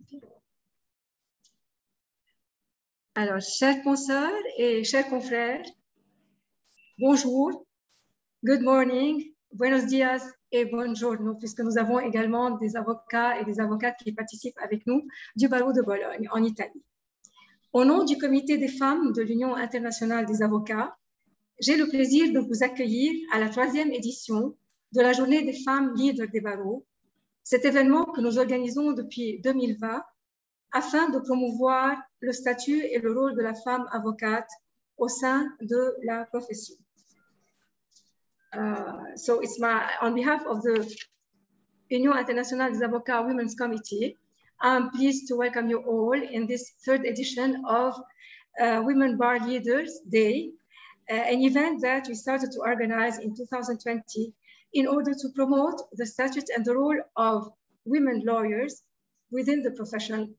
Alors, chers consoeurs et chers confrères, bonjour, good morning, buenos días et buongiorno, puisque nous avons également des avocats et des avocates qui participent avec nous du barreau de Bologne en Italie. Au nom du Comité des femmes de l'Union internationale des avocats, j'ai le plaisir de vous accueillir à la 3e édition de la Journée des femmes leaders des barreaux, cet événement que nous organisons depuis 2020 afin de promouvoir le statut et le rôle de la femme avocate au sein de la profession. So it's on behalf of the Union Internationale des Avocats Women's Committee, I'm pleased to welcome you all in this 3rd edition of Women Bar Leaders Day, an event that we started to organize in 2020 in order to promote the statute and the role of women lawyers within the profession.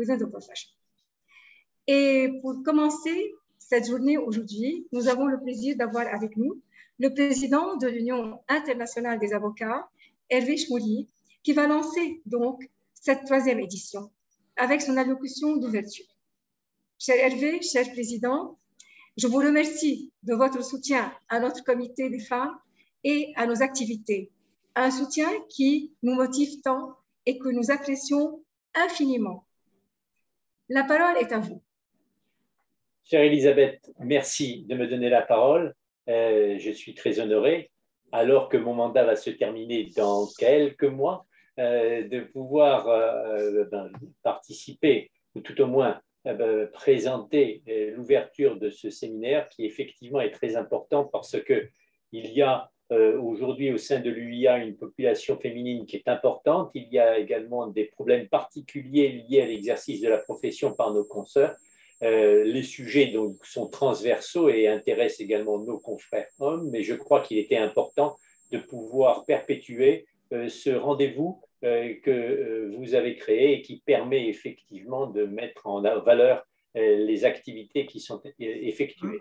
Et pour commencer cette journée aujourd'hui, nous avons le plaisir d'avoir avec nous le président de l'Union internationale des avocats, Hervé Chmouri, qui va lancer donc cette 3e édition avec son allocution d'ouverture. Cher Hervé, cher président, je vous remercie de votre soutien à notre comité des femmes et à nos activités, un soutien qui nous motive tant et que nous apprécions infiniment. La parole est à vous. Chère Elisabeth, merci de me donner la parole. Je suis très honoré, alors que mon mandat va se terminer dans quelques mois, de pouvoir participer, ou tout au moins présenter l'ouverture de ce séminaire qui effectivement est très important parce qu'il y a aujourd'hui au sein de l'UIA une population féminine qui est importante. Il y a également des problèmes particuliers liés à l'exercice de la profession par nos consoeurs. Les sujets donc, sont transversaux et intéressent également nos confrères hommes, mais je crois qu'il était important de pouvoir perpétuer ce rendez-vous que vous avez créé et qui permet effectivement de mettre en valeur les activités qui sont effectuées.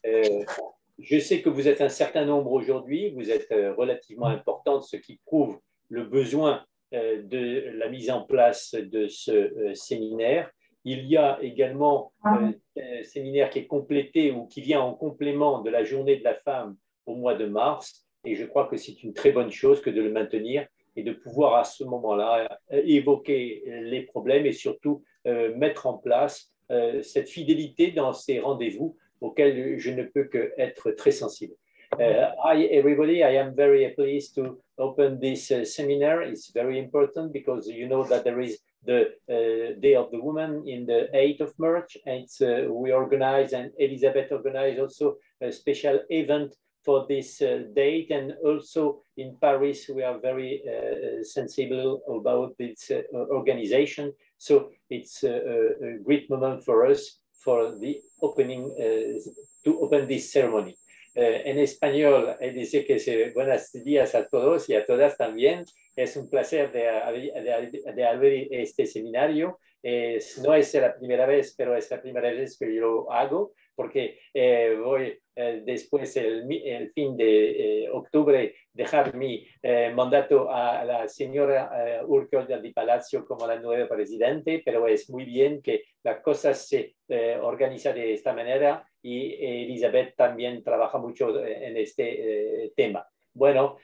Je sais que vous êtes un certain nombre aujourd'hui, vous êtes relativement importante, ce qui prouve le besoin de la mise en place de ce séminaire. Il y a également un séminaire qui est complété ou qui vient en complément de la journée de la femme au mois de mars. Et je crois que c'est une très bonne chose que de le maintenir et de pouvoir à ce moment-là évoquer les problèmes et surtout mettre en place cette fidélité dans ces rendez-vous auxquels je ne peux qu'être très sensible. Hi everybody, I am very pleased to open this seminar. It's very important because you know that there is the Day of the Woman in the 8th of March, and we organize, and Elisabeth organized also a special event for this date, and also in Paris we are very sensible about this organization, so it's a great moment for us for the opening, to open this ceremony. En español, dice que buenos días a todos y a todas también. Es un placer de haber este seminario. No es la primera vez, pero es la primera vez que yo lo hago, porque voy después, el fin de octubre, dejar mi mandato a la señora Urquiola Di Palacio como la nueva presidente, pero es muy bien que las cosas se organizan de esta manera y Elisabeth también trabaja mucho en este tema. Bueno,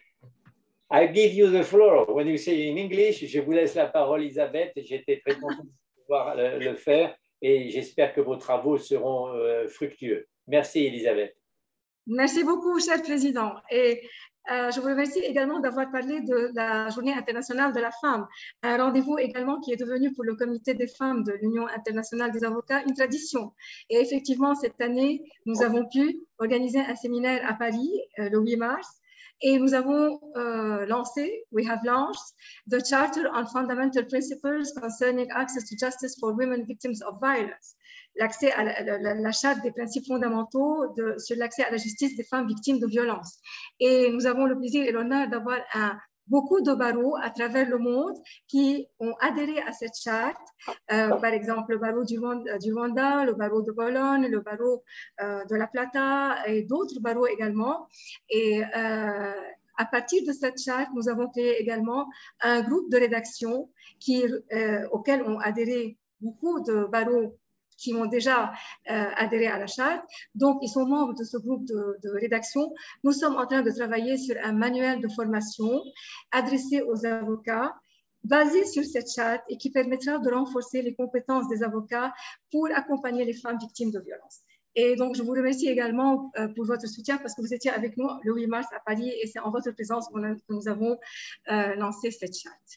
I give you the floor. When you say in English, je vous laisse la parole, Elisabeth. J'étais très content de pouvoir le faire et j'espère que vos travaux seront fructueux. Merci, Elisabeth. Merci beaucoup, cher président. Et je vous remercie également d'avoir parlé de la Journée internationale de la femme, un rendez-vous également qui est devenu pour le Comité des femmes de l'Union internationale des avocats une tradition. Et effectivement, cette année, nous avons pu organiser un séminaire à Paris le 8 mars. Et nous avons lancé, we have launched, the Charter on Fundamental Principles Concerning Access to Justice for Women Victims of Violence, l'accès à la charte des principes fondamentaux sur l'accès à la justice des femmes victimes de violences. Et nous avons le plaisir et l'honneur d'avoir beaucoup de barreaux à travers le monde qui ont adhéré à cette charte. Par exemple, le barreau du Rwanda, le barreau de Bologne, le barreau de La Plata et d'autres barreaux également. Et à partir de cette charte, nous avons créé également un groupe de rédaction auquel ont adhéré beaucoup de barreaux qui ont déjà adhéré à la charte. Donc, ils sont membres de ce groupe de rédaction. Nous sommes en train de travailler sur un manuel de formation adressé aux avocats, basé sur cette charte et qui permettra de renforcer les compétences des avocats pour accompagner les femmes victimes de violences. Et donc, je vous remercie également pour votre soutien parce que vous étiez avec nous le 8 mars à Paris et c'est en votre présence que nous avons lancé cette charte.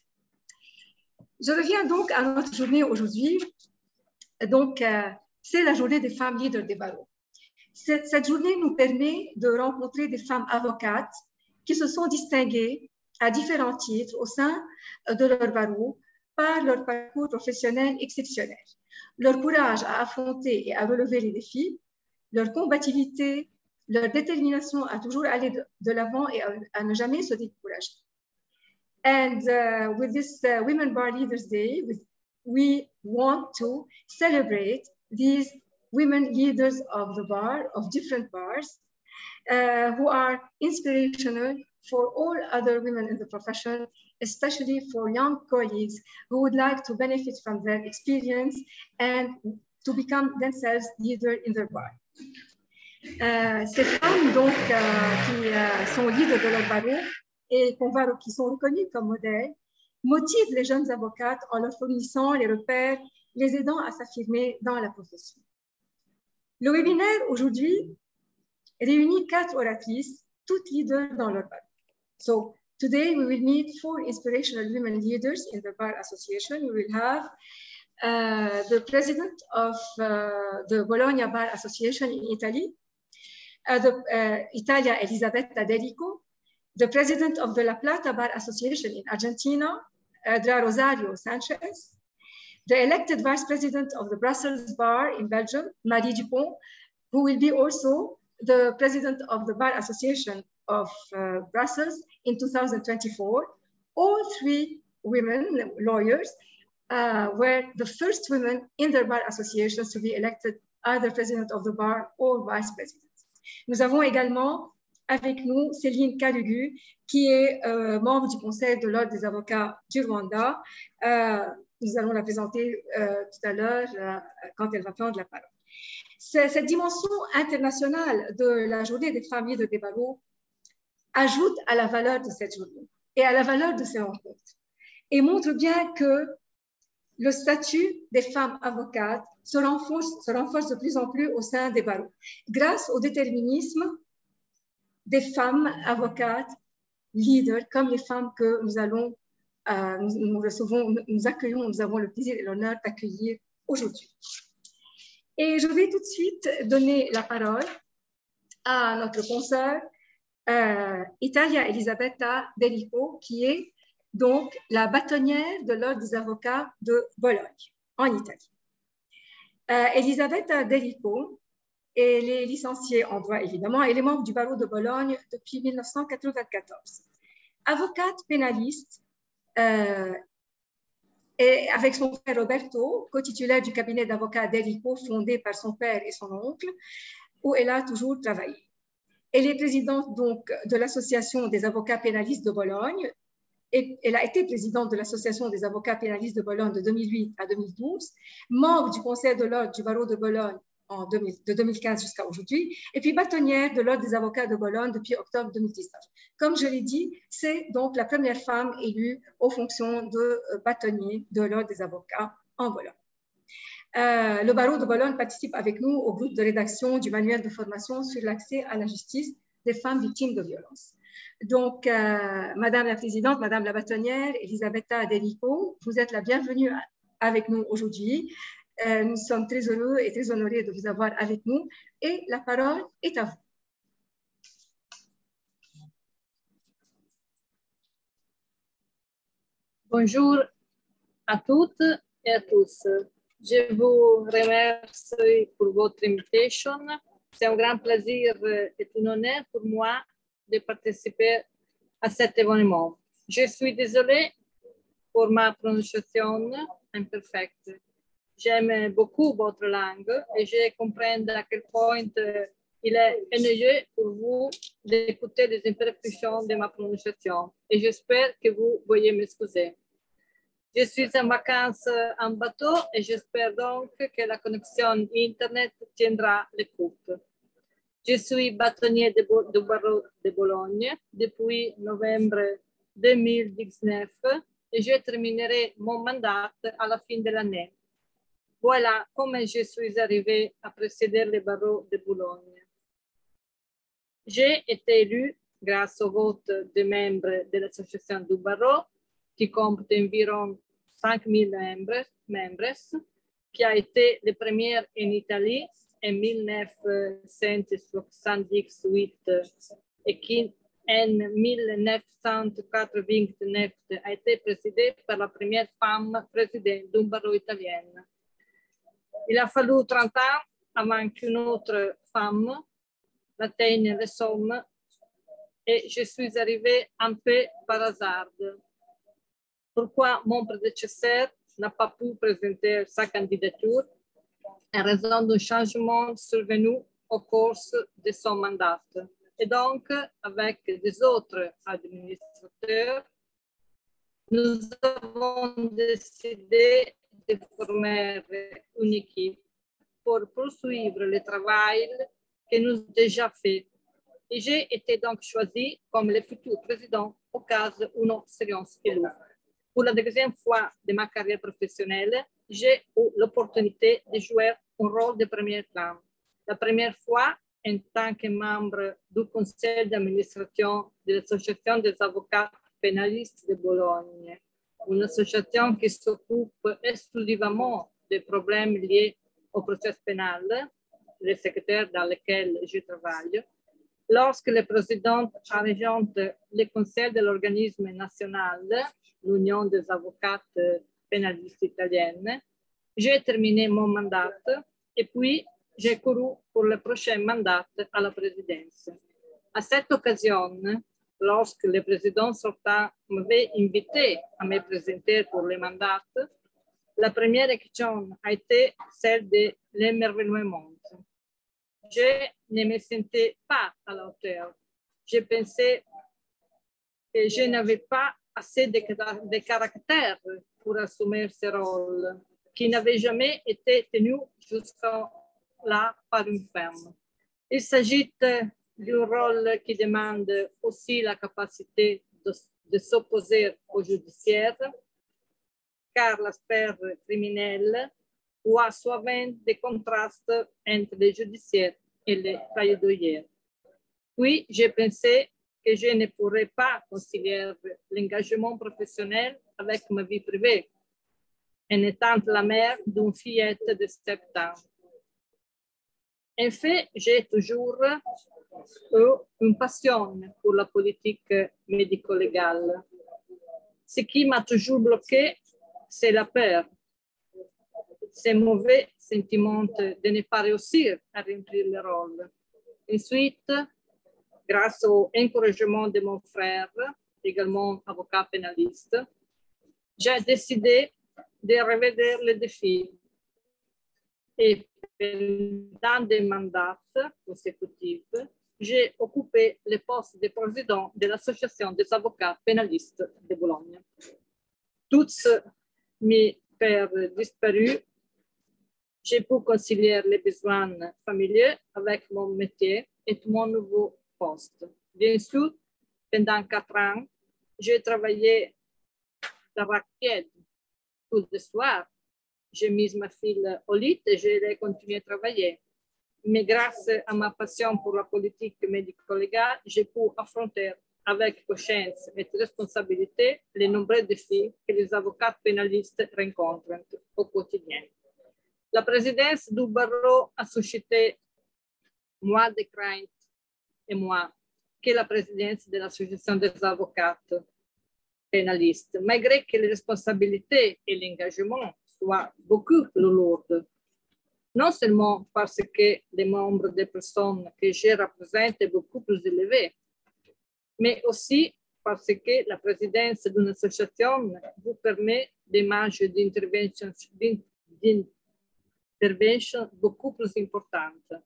Je reviens donc à notre journée aujourd'hui. Donc, c'est la journée des femmes leaders des barreaux. Cette journée nous permet de rencontrer des femmes avocates qui se sont distinguées à différents titres au sein de leur barreau par leur parcours professionnel exceptionnel, leur courage à affronter et à relever les défis, leur combativité, leur détermination à toujours aller de l'avant et à ne jamais se décourager. And with this Women Bar Leaders Day, we want to celebrate these women leaders of the bar, of different bars, who are inspirational for all other women in the profession, especially for young colleagues who would like to benefit from their experience and to become themselves leaders in their bar. Ces femmes donc qui sont leaders de leur barreau et qui sont reconnues comme modèles, motivent les jeunes avocates en leur fournissant les repères, les aidant à s'affirmer dans la profession. Le webinaire aujourd'hui réunit 4 oratrices, toutes leaders dans leur bar. So today we will meet 4 inspirational women leaders in the Bar Association. We will have the president of the Bologna Bar Association in Italy, Italia Elisabetta Delico, the president of the La Plata Bar Association in Argentina, Dra Rosario Sanchez, the elected vice president of the Brussels Bar in Belgium, Marie Dupont, who will be also the president of the Bar Association of Brussels in 2024. All 3 women lawyers were the first women in their bar associations to be elected either president of the bar or vice president. Nous avons également avec nous Céline Kalugu, qui est membre du Conseil de l'Ordre des avocats du Rwanda. Nous allons la présenter tout à l'heure quand elle va prendre la parole. Cette dimension internationale de la journée des femmes leaders des barreaux ajoute à la valeur de cette journée et à la valeur de ces rencontres et montre bien que le statut des femmes avocates se renforce de plus en plus au sein des barreaux grâce au déterminisme des femmes avocates leaders comme les femmes que nous allons nous accueillons, nous avons le plaisir et l'honneur d'accueillir aujourd'hui. Et je vais tout de suite donner la parole à notre consoeur Italia Elisabetta Delico, qui est donc la bâtonnière de l'Ordre des avocats de Bologne, en Italie. Elisabetta Delico, elle est licenciée en droit, évidemment, elle est membre du barreau de Bologne depuis 1994. Avocate pénaliste, et avec son frère Roberto, co-titulaire du cabinet d'avocats Delico fondé par son père et son oncle, où elle a toujours travaillé. Elle est présidente donc de l'Association des avocats pénalistes de Bologne, et elle a été présidente de l'Association des avocats pénalistes de Bologne de 2008 à 2012, membre du Conseil de l'Ordre du barreau de Bologne de 2015 jusqu'à aujourd'hui, et puis bâtonnière de l'Ordre des avocats de Bologne depuis octobre 2019. Comme je l'ai dit, c'est donc la première femme élue aux fonctions de bâtonnier de l'Ordre des avocats en Bologne. Le barreau de Bologne participe avec nous au groupe de rédaction du manuel de formation sur l'accès à la justice des femmes victimes de violences. Donc, Madame la Présidente, Madame la bâtonnière, Elisabetta Delico, vous êtes la bienvenue avec nous aujourd'hui. Nous sommes très heureux et très honorés de vous avoir avec nous et la parole est à vous. Bonjour à toutes et à tous. Je vous remercie pour votre invitation. C'est un grand plaisir et un honneur pour moi de participer à cet événement. Je suis désolée pour ma prononciation imparfaite. J'aime beaucoup votre langue et je comprends à quel point il est ennuyeux pour vous d'écouter les imperfections de ma prononciation et j'espère que vous voyez m'excuser. Je suis en vacances en bateau et j'espère donc que la connexion Internet tiendra le coup. Je suis bâtonnier du barreau de Bologne depuis novembre 2019 et je terminerai mon mandat à la fin de l'année. Voilà comment je suis arrivée à précéder le barreau de Bologne. J'ai été élue grâce au vote des membres de l'association du barreau, qui compte environ 5000 membres, qui a été la première en Italie en 1978 et qui en 1989 a été présidée par la première femme présidente d'un barreau italien. Il a fallu 30 ans avant qu'une autre femme atteigne le sommet et je suis arrivée un peu par hasard. Pourquoi mon prédécesseur n'a pas pu présenter sa candidature en raison d'un changement survenu au cours de son mandat. Et donc, avec des autres administrateurs, nous avons décidé de former une équipe pour poursuivre le travail que nous avons déjà fait. Et j'ai été donc choisi comme le futur président au cas où nous serions élus. Pour la deuxième fois de ma carrière professionnelle, j'ai eu l'opportunité de jouer un rôle de premier plan. La première fois en tant que membre du conseil d'administration de l'Association des avocats pénalistes de Bologne, une association qui s'occupe exclusivement des problèmes liés au procès pénal, le secteur dans lequel je travaille. Lorsque le président a rejoint le conseil de l'organisme national, l'Union des avocats pénalistes italiennes, j'ai terminé mon mandat et puis j'ai couru pour le prochain mandat à la présidence. À cette occasion, lorsque le président sortant m'avait invité à me présenter pour le mandat, la première question a été celle de l'émerveillement. Je ne me sentais pas à la hauteur. Je pensais que je n'avais pas assez de caractère pour assumer ce rôle, qui n'avait jamais été tenu jusqu'à-là par une femme. Il s'agit d'un rôle qui demande aussi la capacité de s'opposer au judiciaire, car la sphère criminelle voit souvent des contrastes entre les judiciaires et les plaidoyers. Puis, j'ai pensé que je ne pourrais pas concilier l'engagement professionnel avec ma vie privée, en étant la mère d'une fillette de 7 ans. En fait, j'ai toujours eu une passion pour la politique médico-légale. Ce qui m'a toujours bloqué, c'est la peur. Ce mauvais sentiment de ne pas réussir à remplir le rôle. Ensuite, grâce au encouragement de mon frère, également avocat pénaliste, j'ai décidé de relever le défi. Et pendant des mandats consécutifs, j'ai occupé le poste de président de l'Association des avocats pénalistes de Bologne. Toutes mes pères disparus, j'ai pu concilier les besoins familiaux avec mon métier et mon nouveau poste. Bien sûr, pendant 4 ans, j'ai travaillé dans la raquette tout le soir. J'ai mis ma fille au lit et j'ai continué à travailler. Mais grâce à ma passion pour la politique médico-légale, j'ai pu affronter avec conscience et responsabilité les nombreux défis que les avocats pénalistes rencontrent au quotidien. La présidence du barreau a suscité moins de craintes et moi que la présidence de l'association des avocats pénalistes, malgré que les responsabilités et l'engagement soient beaucoup plus lourdes. Non seulement parce que le nombre de personnes que je représente est beaucoup plus élevé, mais aussi parce que la présidence d'une association vous permet des marges d'intervention beaucoup plus importantes.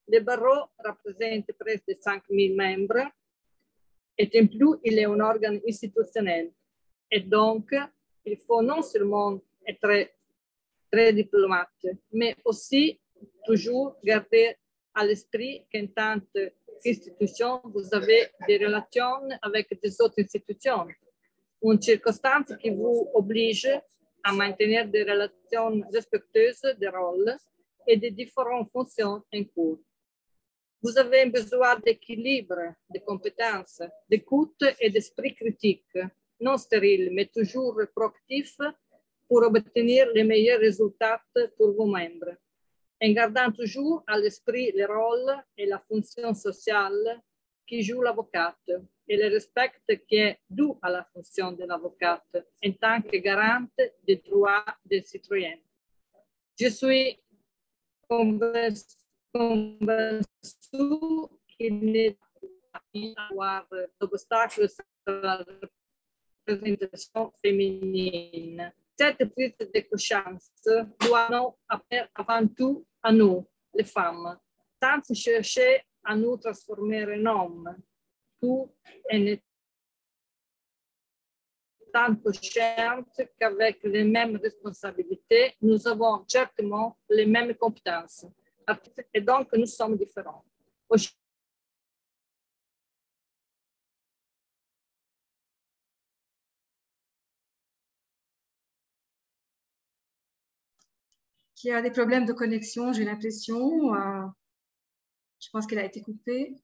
Le barreau représente presque 5000 membres et en plus, il est un organe institutionnel. Et donc, il faut non seulement être très diplomate, mais aussi toujours garder à l'esprit qu'en tant qu'institution, vous avez des relations avec des autres institutions. Une circonstance qui vous oblige à maintenir des relations respectueuses des rôles et des différentes fonctions en cours. Vous avez besoin d'équilibre, de compétences, d'écoute et d'esprit critique, non stérile, mais toujours proactif pour obtenir les meilleurs résultats pour vos membres, en gardant toujours à l'esprit le rôle et la fonction sociale qui joue l'avocate et le respect qui est dû à la fonction de l'avocate en tant que garante des droits des citoyens. Je suis convaincue qu'il n'est pas avoir d'obstacles à la représentation féminine. Cette prise de conscience doit nous appeler avant tout à nous, les femmes, sans chercher à nous transformer en hommes, tout en étant conscientes qu'avec les mêmes responsabilités, nous avons certainement les mêmes compétences. Et donc, nous sommes différents. Il y a des problèmes de connexion, j'ai l'impression. Je pense qu'elle a été coupée.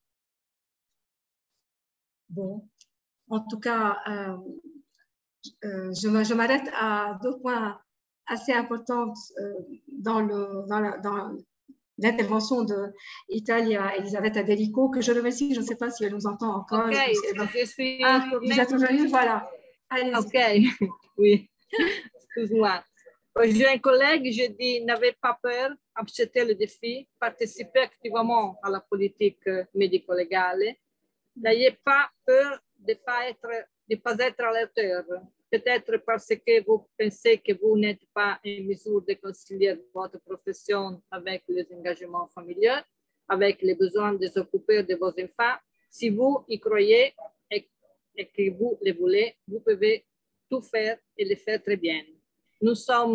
Bon, en tout cas, je m'arrête à 2 points assez importants dans l'intervention de Italia Elisabetta Delico, que je remercie. Je ne sais pas si elle nous entend encore. Ok, je suis vous êtes revenue, voilà. Allez-y. Ok, oui, excuse-moi. J'ai un collègue, je dis, n'avez pas peur, acceptez le défi, participez activement à la politique médico-légale. N'ayez pas peur de ne pas être à la hauteur. Peut-être parce que vous pensez que vous n'êtes pas en mesure de concilier votre profession avec les engagements familiaux, avec les besoins de s'occuper de vos enfants. Si vous y croyez et que vous le voulez, vous pouvez tout faire et le faire très bien. Nous sommes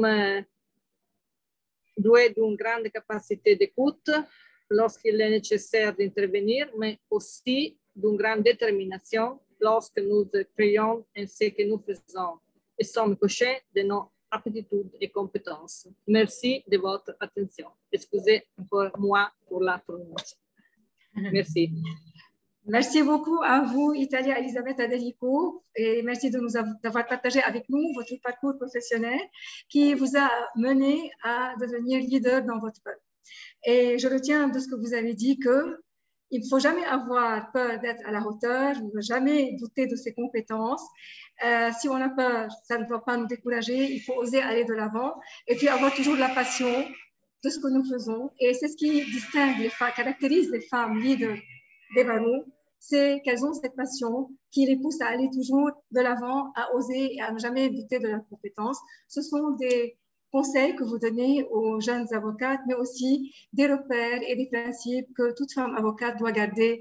doués d'une grande capacité d'écoute lorsqu'il est nécessaire d'intervenir, mais aussi d'une grande détermination lorsque nous croyons en ce que nous faisons et sommes conscients de nos aptitudes et compétences. Merci de votre attention. Excusez encore moi pour la prononciation. Merci. Merci beaucoup à vous, Italia Elisabetta Delico, et merci d'avoir partagé avec nous votre parcours professionnel qui vous a mené à devenir leader dans votre peuple. Et je retiens de ce que vous avez dit qu'il ne faut jamais avoir peur d'être à la hauteur, il ne faut jamais douter de ses compétences. Si on a peur, ça ne doit pas nous décourager, il faut oser aller de l'avant et puis avoir toujours la passion de ce que nous faisons. Et c'est ce qui distingue les femmes, caractérise les femmes leaders des barreaux, c'est qu'elles ont cette passion qui les pousse à aller toujours de l'avant, à oser et à ne jamais douter de leurs compétences. Ce sont des conseils que vous donnez aux jeunes avocates, mais aussi des repères et des principes que toute femme avocate doit garder,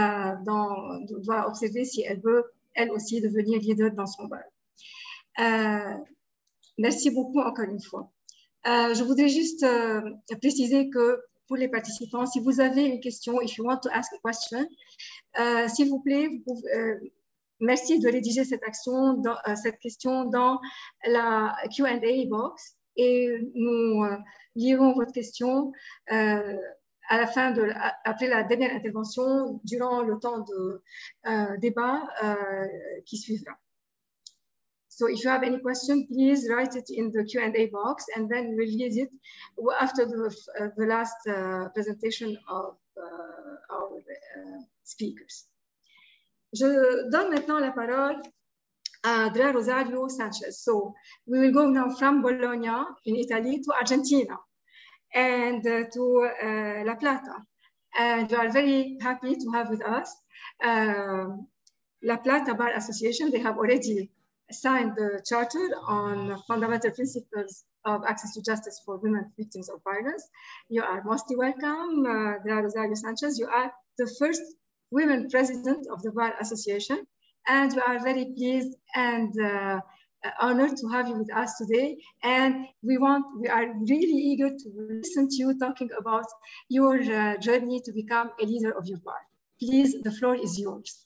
doit observer si elle veut, elle aussi, devenir leader dans son bar. Merci beaucoup encore une fois. Je voudrais juste préciser que pour les participants, si vous avez une question, if you want to ask a question, s'il vous plaît, merci de rédiger cette question dans la Q&A box et nous lirons votre question à la fin après la dernière intervention, durant le temps de débat qui suivra. So if you have any question, please write it in the Q&A box and then we'll use it after the last presentation of our speakers. Je donne maintenant la parole à Andrea Rosario Sanchez. So we will go now from Bologna in Italy to Argentina and to La Plata. And we are very happy to have with us La Plata Bar Association. They have already signed the Charter on Fundamental Principles of Access to Justice for Women Victims of Violence. You are mostly welcome, Rosario Sanchez. You are the first women president of the Bar Association, and we are very pleased and honored to have you with us today. And we are really eager to listen to you talking about your journey to become a leader of your bar. Please, the floor is yours.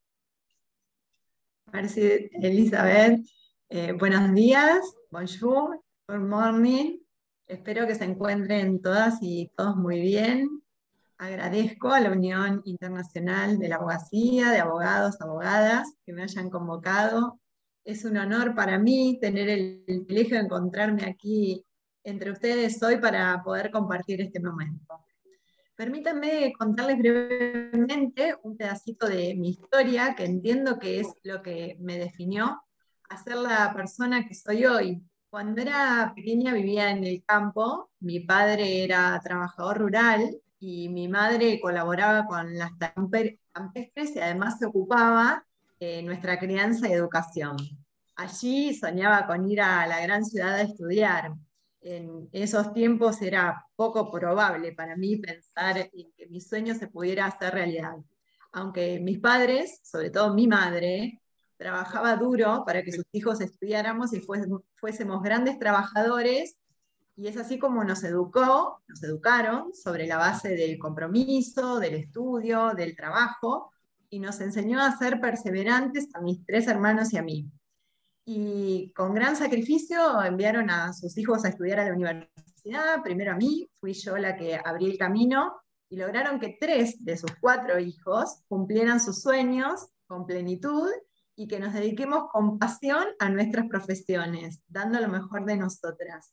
Merci, Elizabeth. Buenos días, bonjour, good morning. Espero que se encuentren todas y todos muy bien. Agradezco a la Unión Internacional de la Abogacía, de abogados, abogadas, que me hayan convocado. Es un honor para mí tener el privilegio de encontrarme aquí entre ustedes hoy para poder compartir este momento. Permítanme contarles brevemente un pedacito de mi historia, que entiendo que es lo que me definió a ser la persona que soy hoy. Cuando era pequeña vivía en el campo, mi padre era trabajador rural y mi madre colaboraba con las campestres y además se ocupaba de nuestra crianza y educación. Allí soñaba con ir a la gran ciudad a estudiar. En esos tiempos era poco probable para mí pensar en que mi sueño se pudiera hacer realidad. Aunque mis padres, sobre todo mi madre, trabajaba duro para que sus hijos estudiáramos y fuésemos grandes trabajadores, y es así como nos educaron sobre la base del compromiso, del estudio, del trabajo, y nos enseñó a ser perseverantes a mis 3 hermanos y a mí. Y con gran sacrificio enviaron a sus hijos a estudiar a la universidad, primero a mí, fui yo la que abrí el camino, y lograron que 3 de sus 4 hijos cumplieran sus sueños con plenitud, y que nos dediquemos con pasión a nuestras profesiones, dando lo mejor de nosotras.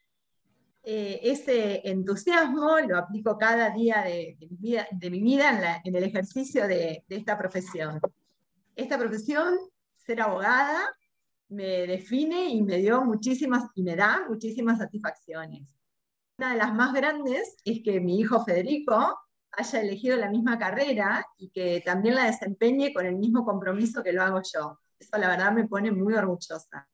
Ese entusiasmo lo aplico cada día de mi vida en el ejercicio de esta profesión. Esta profesión, ser abogada, me define y me da muchísimas satisfacciones. Una de las más grandes es que mi hijo Federico haya elegido la misma carrera y que también la desempeñe con el mismo compromiso que lo hago yo. Eso la verdad me pone muy orgullosa.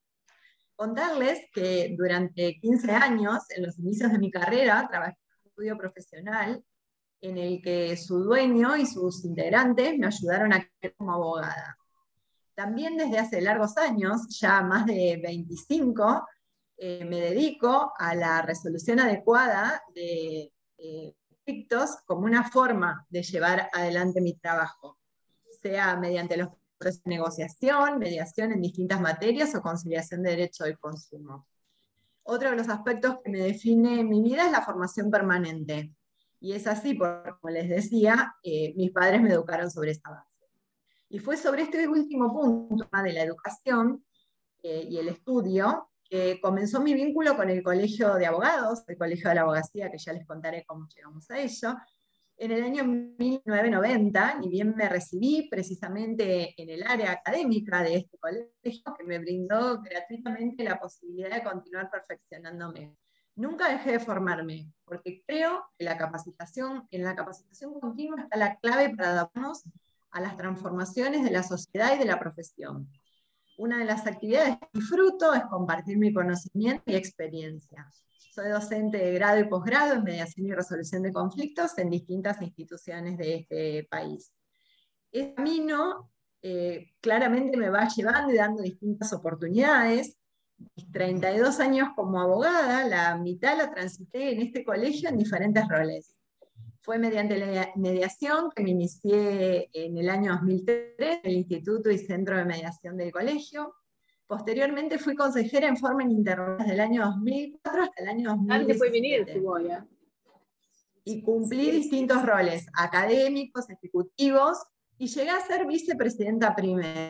Contarles que durante 15 años, en los inicios de mi carrera, trabajé en un estudio profesional en el que su dueño y sus integrantes me ayudaron a crecer como abogada. También desde hace largos años, ya más de 25, me dedico a la resolución adecuada de conflictos como una forma de llevar adelante mi trabajo, sea mediante los procesos de negociación, mediación en distintas materias o conciliación de derecho del consumo. Otro de los aspectos que me define en mi vida es la formación permanente. Y es así, porque, como les decía, mis padres me educaron sobre esa base. Y fue sobre este último punto de la educación y el estudio que comenzó mi vínculo con el Colegio de Abogados, el Colegio de la Abogacía, que ya les contaré cómo llegamos a ello. En el año 1990, ni bien me recibí precisamente en el área académica de este colegio, que me brindó gratuitamente la posibilidad de continuar perfeccionándome. Nunca dejé de formarme, porque creo que en la capacitación continua está la clave para adaptarnos a las transformaciones de la sociedad y de la profesión. Una de las actividades que disfruto es compartir mi conocimiento y experiencia. Soy docente de grado y posgrado en mediación y resolución de conflictos en distintas instituciones de este país. Este camino claramente me va llevando y dando distintas oportunidades. Mis 32 años como abogada, la mitad la transité en este colegio en diferentes roles. Fue mediante la mediación que me inicié en el año 2003 en el Instituto y Centro de Mediación del colegio. Posteriormente fui consejera en forma ininterrumpida desde el año 2004 hasta el año 2017. Y cumplí distintos roles académicos, ejecutivos, y llegué a ser vicepresidenta primera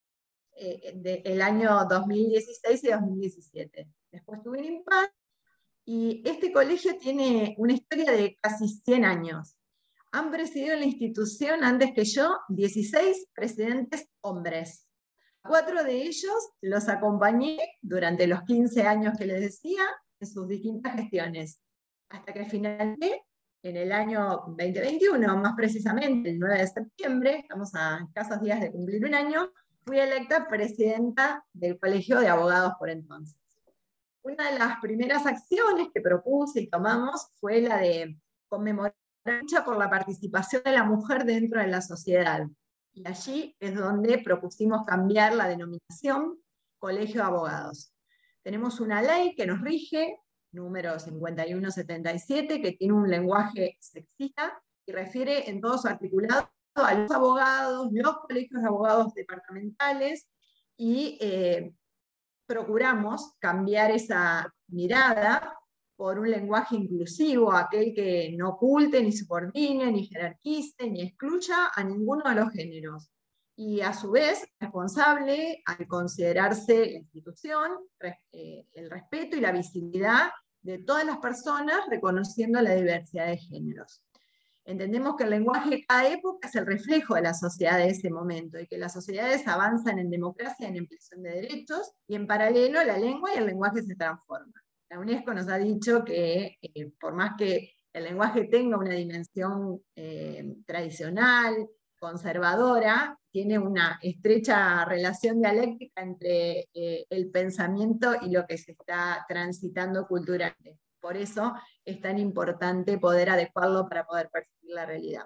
del año 2016 y 2017. Después tuve un impasse. Y este colegio tiene una historia de casi 100 años. Han presidido la institución antes que yo 16 presidentes hombres. 4 de ellos los acompañé durante los 15 años que les decía en sus distintas gestiones, hasta que finalmente, en el año 2021, más precisamente el 9 de septiembre, estamos a escasos días de cumplir un año, fui electa presidenta del Colegio de Abogados por entonces. Una de las primeras acciones que propuse y tomamos fue la de conmemorar la lucha por la participación de la mujer dentro de la sociedad. Y allí es donde propusimos cambiar la denominación Colegio de Abogados. Tenemos una ley que nos rige, número 5177, que tiene un lenguaje sexista y refiere en todo su articulado a los abogados, los colegios de abogados departamentales, y procuramos cambiar esa mirada por un lenguaje inclusivo, aquel que no oculte, ni subordine, ni jerarquice, ni excluya a ninguno de los géneros. Y a su vez, responsable al considerarse la institución, el respeto y la visibilidad de todas las personas, reconociendo la diversidad de géneros. Entendemos que el lenguaje de cada época es el reflejo de la sociedad de ese momento, y que las sociedades avanzan en democracia y en ampliación de derechos, y en paralelo la lengua y el lenguaje se transforman. La UNESCO nos ha dicho que por más que el lenguaje tenga una dimensión tradicional, conservadora, tiene una estrecha relación dialéctica entre el pensamiento y lo que se está transitando culturalmente. Por eso es tan importante poder adecuarlo para poder percibir la realidad.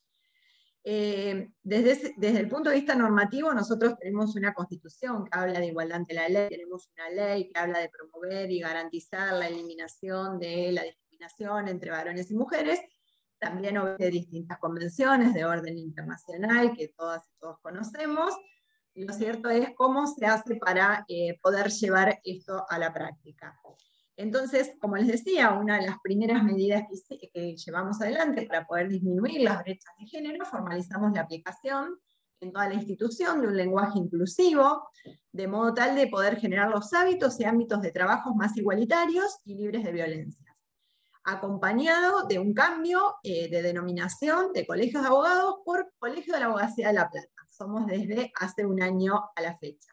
Desde el punto de vista normativo, nosotros tenemos una constitución que habla de igualdad ante la ley, tenemos una ley que habla de promover y garantizar la eliminación de la discriminación entre varones y mujeres, también obedece distintas convenciones de orden internacional que todas y todos conocemos. Lo cierto es cómo se hace para poder llevar esto a la práctica. Entonces, como les decía, una de las primeras medidas que llevamos adelante para poder disminuir las brechas de género, formalizamos la aplicación en toda la institución de un lenguaje inclusivo, de modo tal de poder generar los hábitos y ámbitos de trabajo más igualitarios y libres de violencias, acompañado de un cambio de denominación de colegios de abogados por Colegio de la Abogacía de La Plata. Somos desde hace un año a la fecha.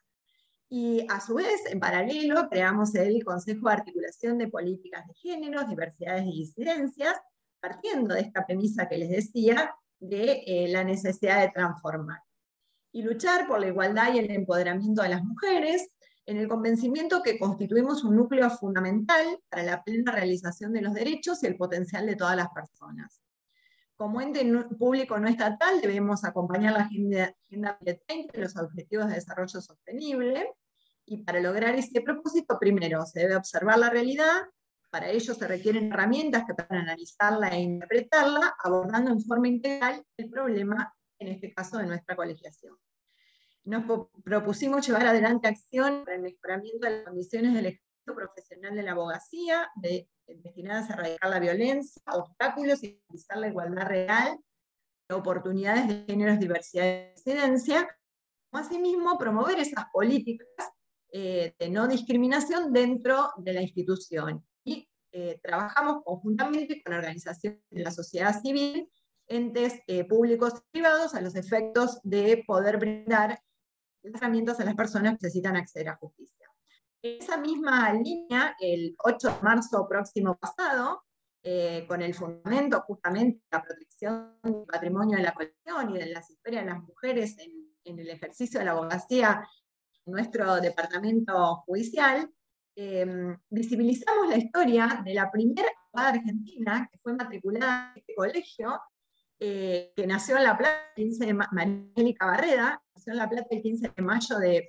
Y a su vez, en paralelo, creamos el Consejo de Articulación de Políticas de Géneros, Diversidades y Disidencias, partiendo de esta premisa que les decía, de la necesidad de transformar. Y luchar por la igualdad y el empoderamiento de las mujeres, en el convencimiento que constituimos un núcleo fundamental para la plena realización de los derechos y el potencial de todas las personas. Como ente público no estatal, debemos acompañar la Agenda 2030 y los Objetivos de Desarrollo Sostenible, y para lograr ese propósito, primero, se debe observar la realidad. Para ello se requieren herramientas que puedan analizarla e interpretarla, abordando en forma integral el problema, en este caso de nuestra colegiación. Nos propusimos llevar adelante acciones para el mejoramiento de las condiciones del ejercicio profesional de la abogacía, destinadas a erradicar la violencia, obstáculos y garantizar la igualdad real de oportunidades de géneros, diversidad y disidencia, como asimismo promover esas políticas de no discriminación dentro de la institución. Y trabajamos conjuntamente con organizaciones de la sociedad civil, entes públicos y privados, a los efectos de poder brindar herramientas a las personas que necesitan acceder a justicia. En esa misma línea, el 8 de marzo próximo pasado, con el fundamento justamente de la protección del patrimonio de la colección y de las historias de las mujeres en el ejercicio de la abogacía en nuestro departamento judicial, visibilizamos la historia de la primera abogada argentina que fue matriculada en este colegio, que nació en La Plata, Marieli Barreda, nació en La Plata el 15 de mayo de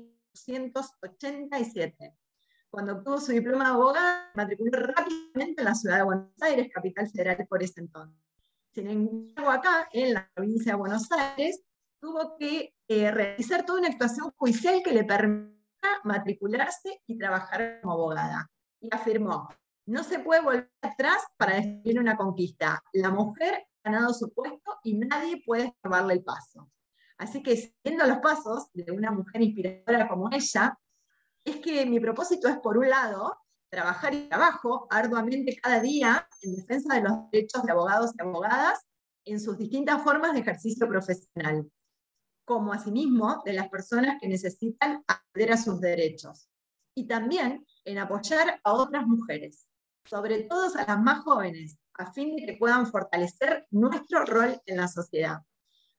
1987. Cuando obtuvo su diploma de abogada, matriculó rápidamente en la ciudad de Buenos Aires, capital federal por ese entonces. Sin embargo, acá, en la provincia de Buenos Aires, tuvo que realizar toda una actuación judicial que le permitiera matricularse y trabajar como abogada. Y afirmó: no se puede volver atrás para destruir una conquista. La mujer ha ganado su puesto y nadie puede robarle el paso. Así que, siguiendo los pasos de una mujer inspiradora como ella, es que mi propósito es, por un lado, trabajar y trabajo arduamente cada día en defensa de los derechos de abogados y abogadas en sus distintas formas de ejercicio profesional, como asimismo de las personas que necesitan acceder a sus derechos. Y también en apoyar a otras mujeres, sobre todo a las más jóvenes, a fin de que puedan fortalecer nuestro rol en la sociedad.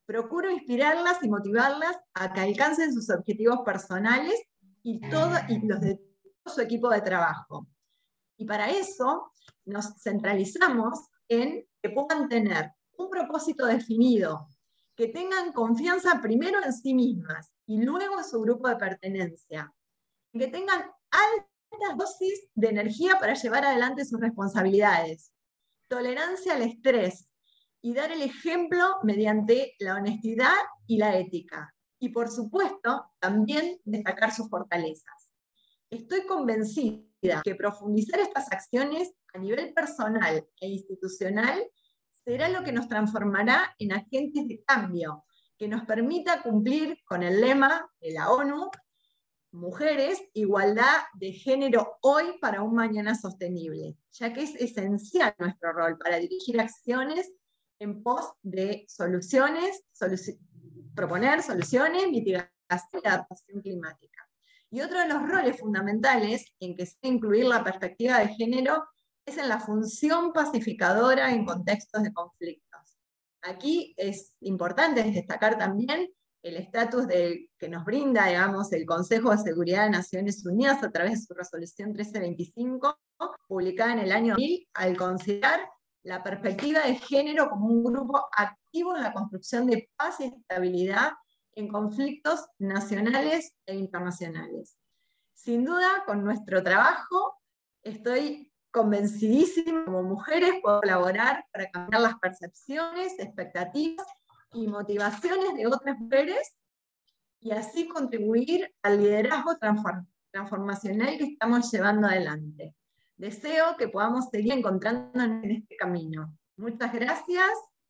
Procuro inspirarlas y motivarlas a que alcancen sus objetivos personales y los de todo su equipo de trabajo. Y para eso nos centralizamos en que puedan tener un propósito definido, que tengan confianza primero en sí mismas y luego en su grupo de pertenencia, que tengan altas dosis de energía para llevar adelante sus responsabilidades, tolerancia al estrés y dar el ejemplo mediante la honestidad y la ética. Y por supuesto, también destacar sus fortalezas. Estoy convencida que profundizar estas acciones a nivel personal e institucional será lo que nos transformará en agentes de cambio, que nos permita cumplir con el lema de la ONU, Mujeres, igualdad de género hoy para un mañana sostenible, ya que es esencial nuestro rol para dirigir acciones en pos de soluciones, proponer soluciones, mitigación y adaptación climática. Y otro de los roles fundamentales en que se debe incluir la perspectiva de género es en la función pacificadora en contextos de conflictos. Aquí es importante destacar también el estatus que nos brinda, digamos, el Consejo de Seguridad de Naciones Unidas a través de su resolución 1325, publicada en el año 2000, al considerar la perspectiva de género como un grupo activo en la construcción de paz y estabilidad en conflictos nacionales e internacionales. Sin duda, con nuestro trabajo, estoy convencidísima como mujeres puedo colaborar para cambiar las percepciones, expectativas y motivaciones de otras mujeres y así contribuir al liderazgo transformacional que estamos llevando adelante. Deseo que podamos seguir encontrándonos en este camino. Muchas gracias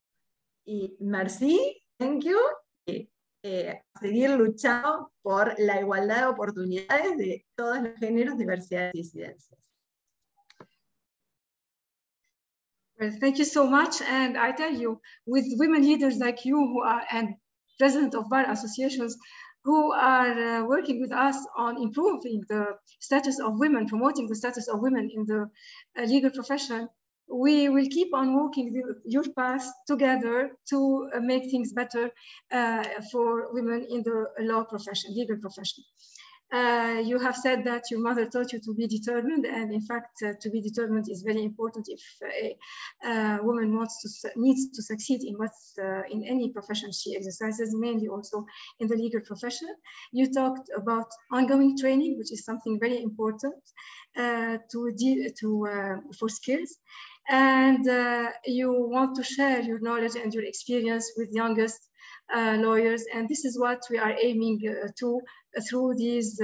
y merci, thank you, y seguir luchando por la igualdad de oportunidades de todos los géneros, diversidades y disidencias. Well, thank you so much. And I tell you, with women leaders like you who are, and president of bar associations who are working with us on improving the status of women, promoting the status of women in the legal profession, we will keep on walking your path together to make things better for women in the law profession, legal profession. You have said that your mother taught you to be determined, and in fact, to be determined is very important if a woman needs to succeed in in any profession she exercises, mainly also in the legal profession. You talked about ongoing training, which is something very important for skills, and you want to share your knowledge and your experience with youngest lawyers, and this is what we are aiming to through these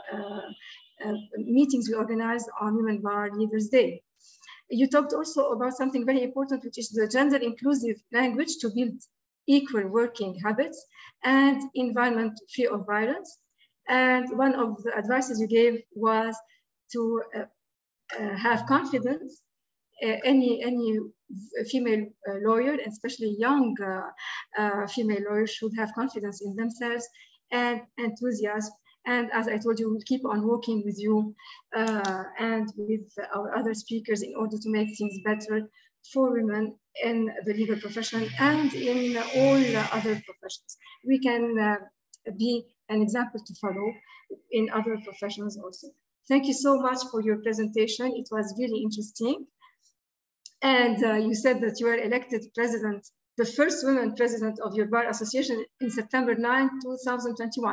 meetings we organize on Women Bar Leaders Day. You talked also about something very important, which is the gender inclusive language to build equal working habits and environment free of violence. And one of the advices you gave was to have confidence. Any female lawyer, especially young female lawyers, should have confidence in themselves and enthusiasm. And as I told you, we'll keep on working with you and with our other speakers in order to make things better for women in the legal profession and in all other professions. We can be an example to follow in other professions also. Thank you so much for your presentation. It was really interesting. And you said that you were elected president, the first woman president of your bar association in September 9, 2021,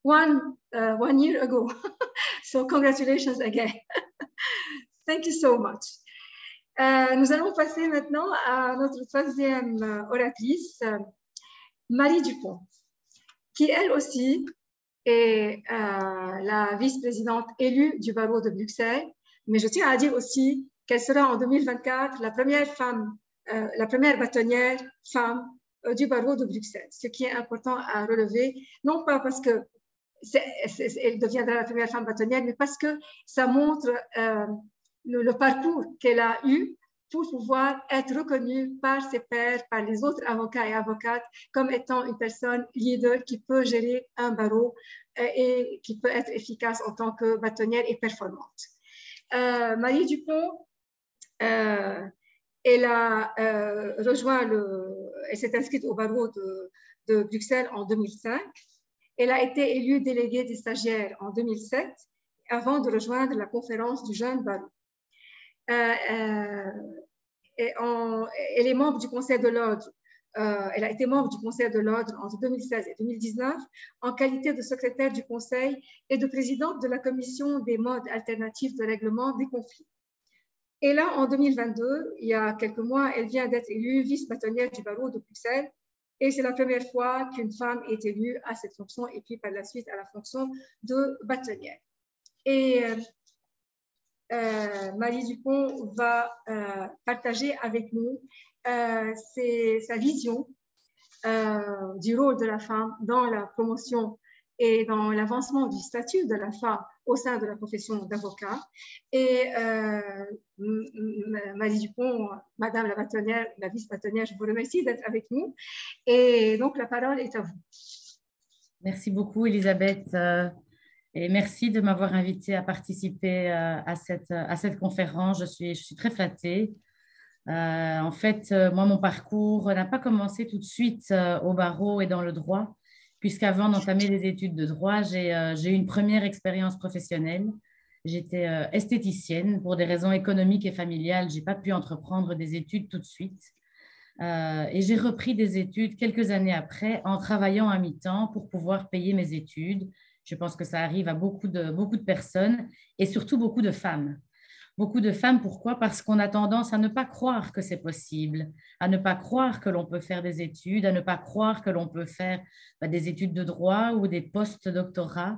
one year ago. So congratulations again. Thank you so much. Nous allons passer maintenant à notre troisième oratrice, Marie Dupont, qui elle aussi est la vice-présidente élue du barreau de Bruxelles. Mais je tiens à dire aussi qu'elle sera en 2024 la première femme, la première bâtonnière femme du barreau de Bruxelles, ce qui est important à relever, non pas parce que elle deviendra la première femme bâtonnière, mais parce que ça montre le parcours qu'elle a eu pour pouvoir être reconnue par ses pairs, par les autres avocats et avocates, comme étant une personne leader qui peut gérer un barreau et qui peut être efficace en tant que bâtonnière et performante. Marie Dupont, elle a rejoint elle s'est inscrite au barreau de Bruxelles en 2005. Elle a été élue déléguée des stagiaires en 2007 avant de rejoindre la conférence du jeune barreau. Elle est membre du Conseil de l'Ordre. Elle a été membre du Conseil de l'Ordre entre 2016 et 2019 en qualité de secrétaire du Conseil et de présidente de la Commission des modes alternatifs de règlement des conflits. Et là, en 2022, il y a quelques mois, elle vient d'être élue vice-bâtonnière du barreau de Bruxelles. Et c'est la première fois qu'une femme est élue à cette fonction et puis par la suite à la fonction de bâtonnière. Et Marie Dupont va partager avec nous sa vision du rôle de la femme dans la promotion et dans l'avancement du statut de la femme au sein de la profession d'avocat. Et Marie Dupont, Madame la bâtonnière, la vice-bâtonnière, je vous remercie d'être avec nous. Et donc, la parole est à vous. Merci beaucoup, Elisabeth. Et merci de m'avoir invitée à participer à cette conférence. Je suis très flattée. En fait, moi, mon parcours n'a pas commencé tout de suite au barreau et dans le droit, puisqu'avant d'entamer les études de droit, j'ai eu une première expérience professionnelle. J'étais esthéticienne. Pour des raisons économiques et familiales, je n'ai pas pu entreprendre des études tout de suite. Et j'ai repris des études quelques années après en travaillant à mi-temps pour pouvoir payer mes études. Je pense que ça arrive à beaucoup de personnes et surtout beaucoup de femmes. Beaucoup de femmes, pourquoi? Parce qu'on a tendance à ne pas croire que c'est possible, à ne pas croire que l'on peut faire des études, à ne pas croire que l'on peut faire des études de droit ou des post-doctorats.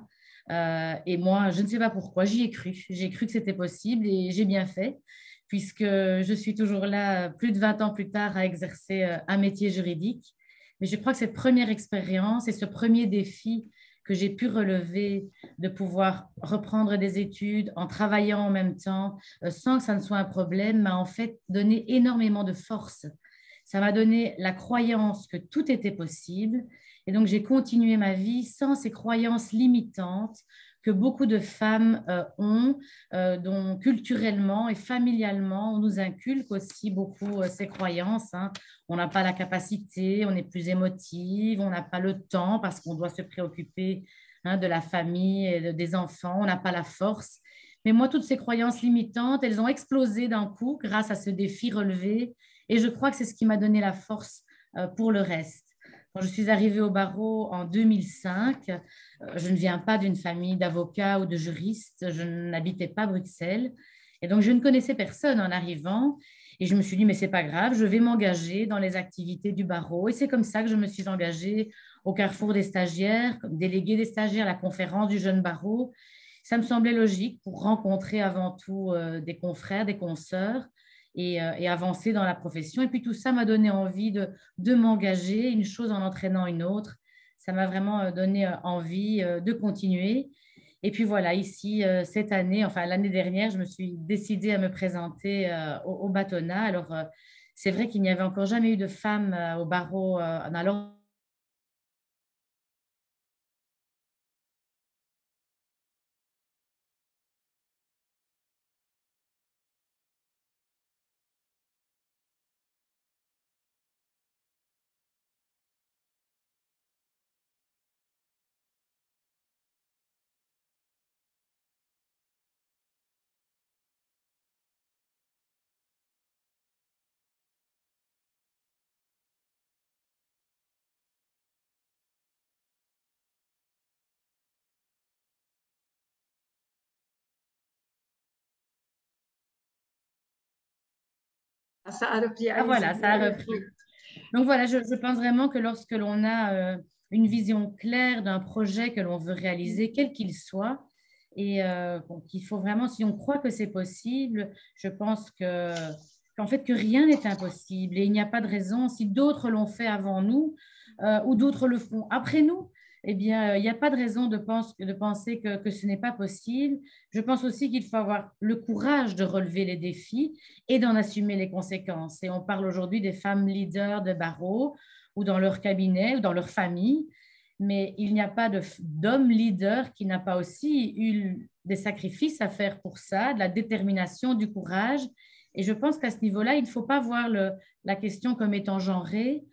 Et moi, je ne sais pas pourquoi, j'y ai cru. J'ai cru que c'était possible et j'ai bien fait, puisque je suis toujours là, plus de 20 ans plus tard, à exercer un métier juridique. Mais je crois que cette première expérience et ce premier défi que j'ai pu relever, de pouvoir reprendre des études en travaillant en même temps, sans que ça ne soit un problème, m'a en fait donné énormément de force. Ça m'a donné la croyance que tout était possible. Et donc, j'ai continué ma vie sans ces croyances limitantes que beaucoup de femmes ont, dont culturellement et familialement, on nous inculque aussi beaucoup ces croyances. Hein. On n'a pas la capacité, on est plus émotive, on n'a pas le temps parce qu'on doit se préoccuper de la famille et des enfants, on n'a pas la force. Mais moi, toutes ces croyances limitantes, elles ont explosé d'un coup grâce à ce défi relevé. Et je crois que c'est ce qui m'a donné la force pour le reste. Quand je suis arrivée au barreau en 2005, je ne viens pas d'une famille d'avocats ou de juristes, je n'habitais pas Bruxelles. Et donc, je ne connaissais personne en arrivant. Et je me suis dit, mais ce n'est pas grave, je vais m'engager dans les activités du barreau. Et c'est comme ça que je me suis engagée au Carrefour des stagiaires, comme déléguée des stagiaires à la conférence du jeune barreau. Ça me semblait logique pour rencontrer avant tout des confrères, des consoeurs et avancer dans la profession. Et puis tout ça m'a donné envie de m'engager, une chose en entraînant une autre. Ça m'a vraiment donné envie de continuer. Et puis voilà, ici, cette année, enfin l'année dernière, je me suis décidée à me présenter au bâtonnat. Alors, c'est vrai qu'il n'y avait encore jamais eu de femme au barreau dans l'ordre. Ça a repris. Ah voilà, ça a repris. Donc voilà, je pense vraiment que lorsque l'on a une vision claire d'un projet que l'on veut réaliser, quel qu'il soit, et qu'il faut vraiment, si on croit que c'est possible, je pense qu'en fait que rien n'est impossible et il n'y a pas de raison, si d'autres l'ont fait avant nous ou d'autres le font après nous, eh bien, il n'y a pas de raison de penser que ce n'est pas possible. Je pense aussi qu'il faut avoir le courage de relever les défis et d'en assumer les conséquences. Et on parle aujourd'hui des femmes leaders de barreau ou dans leur cabinet ou dans leur famille, mais il n'y a pas d'homme leader qui n'a pas aussi eu des sacrifices à faire pour ça, de la détermination, du courage. Et je pense qu'à ce niveau-là, il ne faut pas voir la question comme étant genrée.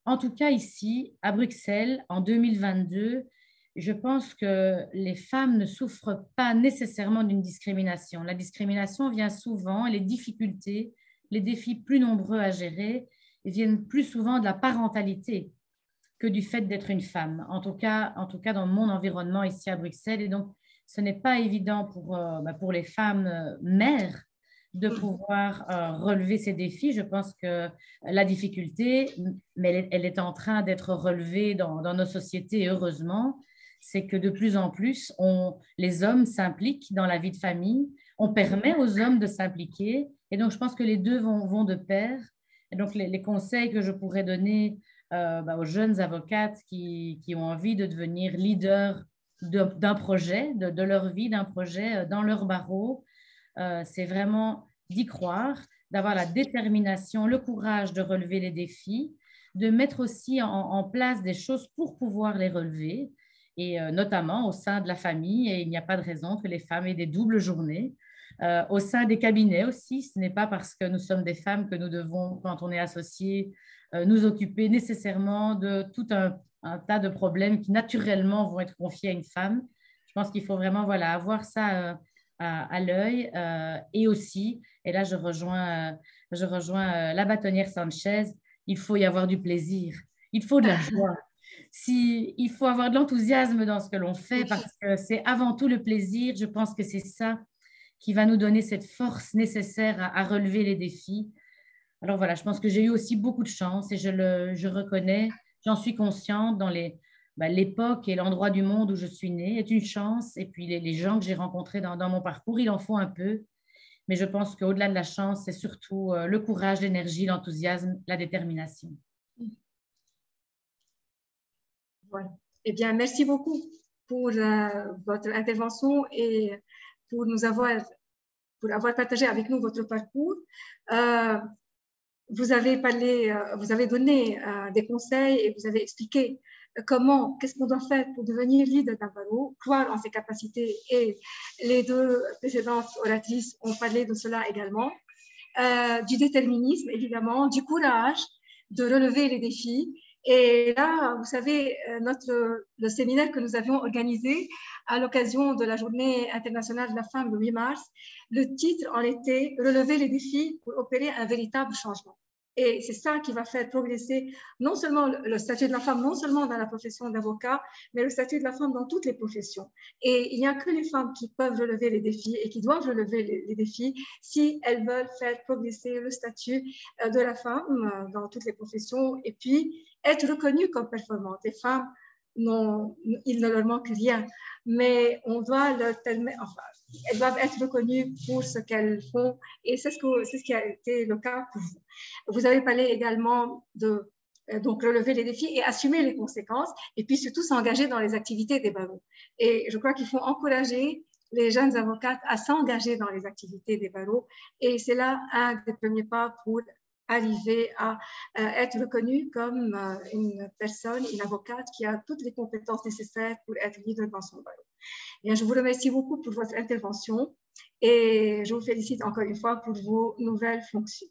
en tout cas ici, à Bruxelles, en 2022, je pense que les femmes ne souffrent pas nécessairement d'une discrimination. La discrimination vient souvent, les difficultés, les défis plus nombreux à gérer viennent plus souvent de la parentalité que du fait d'être une femme, en tout cas dans mon environnement ici à Bruxelles. Et donc, ce n'est pas évident pour les femmes mères de pouvoir relever ces défis. Je pense que la difficulté, mais elle est en train d'être relevée dans nos sociétés, heureusement, c'est que de plus en plus, les hommes s'impliquent dans la vie de famille, on permet aux hommes de s'impliquer, et donc je pense que les deux vont de pair. Et donc les conseils que je pourrais donner aux jeunes avocates qui ont envie de devenir leaders d'un projet, de leur vie, d'un projet dans leur barreau, c'est vraiment d'y croire, d'avoir la détermination, le courage de relever les défis, de mettre aussi en place des choses pour pouvoir les relever, et notamment au sein de la famille. Et il n'y a pas de raison que les femmes aient des doubles journées. Au sein des cabinets aussi, ce n'est pas parce que nous sommes des femmes que nous devons, quand on est associés, nous occuper nécessairement de tout un tas de problèmes qui naturellement vont être confiés à une femme. Je pense qu'il faut vraiment avoir ça à l'œil, et aussi, et là je rejoins la bâtonnière Sanchez, il faut y avoir du plaisir, il faut de la joie. Il faut avoir de l'enthousiasme dans ce que l'on fait, parce que c'est avant tout le plaisir. Je pense que c'est ça qui va nous donner cette force nécessaire à relever les défis. Alors voilà, je pense que j'ai eu aussi beaucoup de chance, et je reconnais, j'en suis consciente, dans l'époque et l'endroit du monde où je suis née est une chance, et puis les gens que j'ai rencontrés dans mon parcours, il en faut un peu, mais je pense qu'au-delà de la chance, c'est surtout le courage, l'énergie, l'enthousiasme, la détermination. Voilà. Eh bien, merci beaucoup pour votre intervention et pour avoir partagé avec nous votre parcours. Vous avez donné des conseils et vous avez expliqué qu'est-ce qu'on doit faire pour devenir leader d'un barreau, croire en ses capacités, et les deux précédentes oratrices ont parlé de cela également, du déterminisme évidemment, du courage de relever les défis. Et là, vous savez, le séminaire que nous avions organisé à l'occasion de la Journée internationale de la femme le 8 mars, le titre en était « Relever les défis pour opérer un véritable changement ». Et c'est ça qui va faire progresser non seulement le statut de la femme, non seulement dans la profession d'avocat, mais le statut de la femme dans toutes les professions. Et il n'y a que les femmes qui peuvent relever les défis et qui doivent relever les défis si elles veulent faire progresser le statut de la femme dans toutes les professions, et puis être reconnues comme performantes. Les femmes, il ne leur manque rien, mais on doit elles doivent être reconnues pour ce qu'elles font, et c'est ce qui a été le cas pour vous. Vous avez parlé également de donc relever les défis et assumer les conséquences, et puis surtout s'engager dans les activités des barreaux. Et je crois qu'il faut encourager les jeunes avocates à s'engager dans les activités des barreaux, et c'est là un des premiers pas pour arriver à être reconnue comme une personne, une avocate qui a toutes les compétences nécessaires pour être leader dans son barreau. Bien, je vous remercie beaucoup pour votre intervention, et je vous félicite encore une fois pour vos nouvelles fonctions.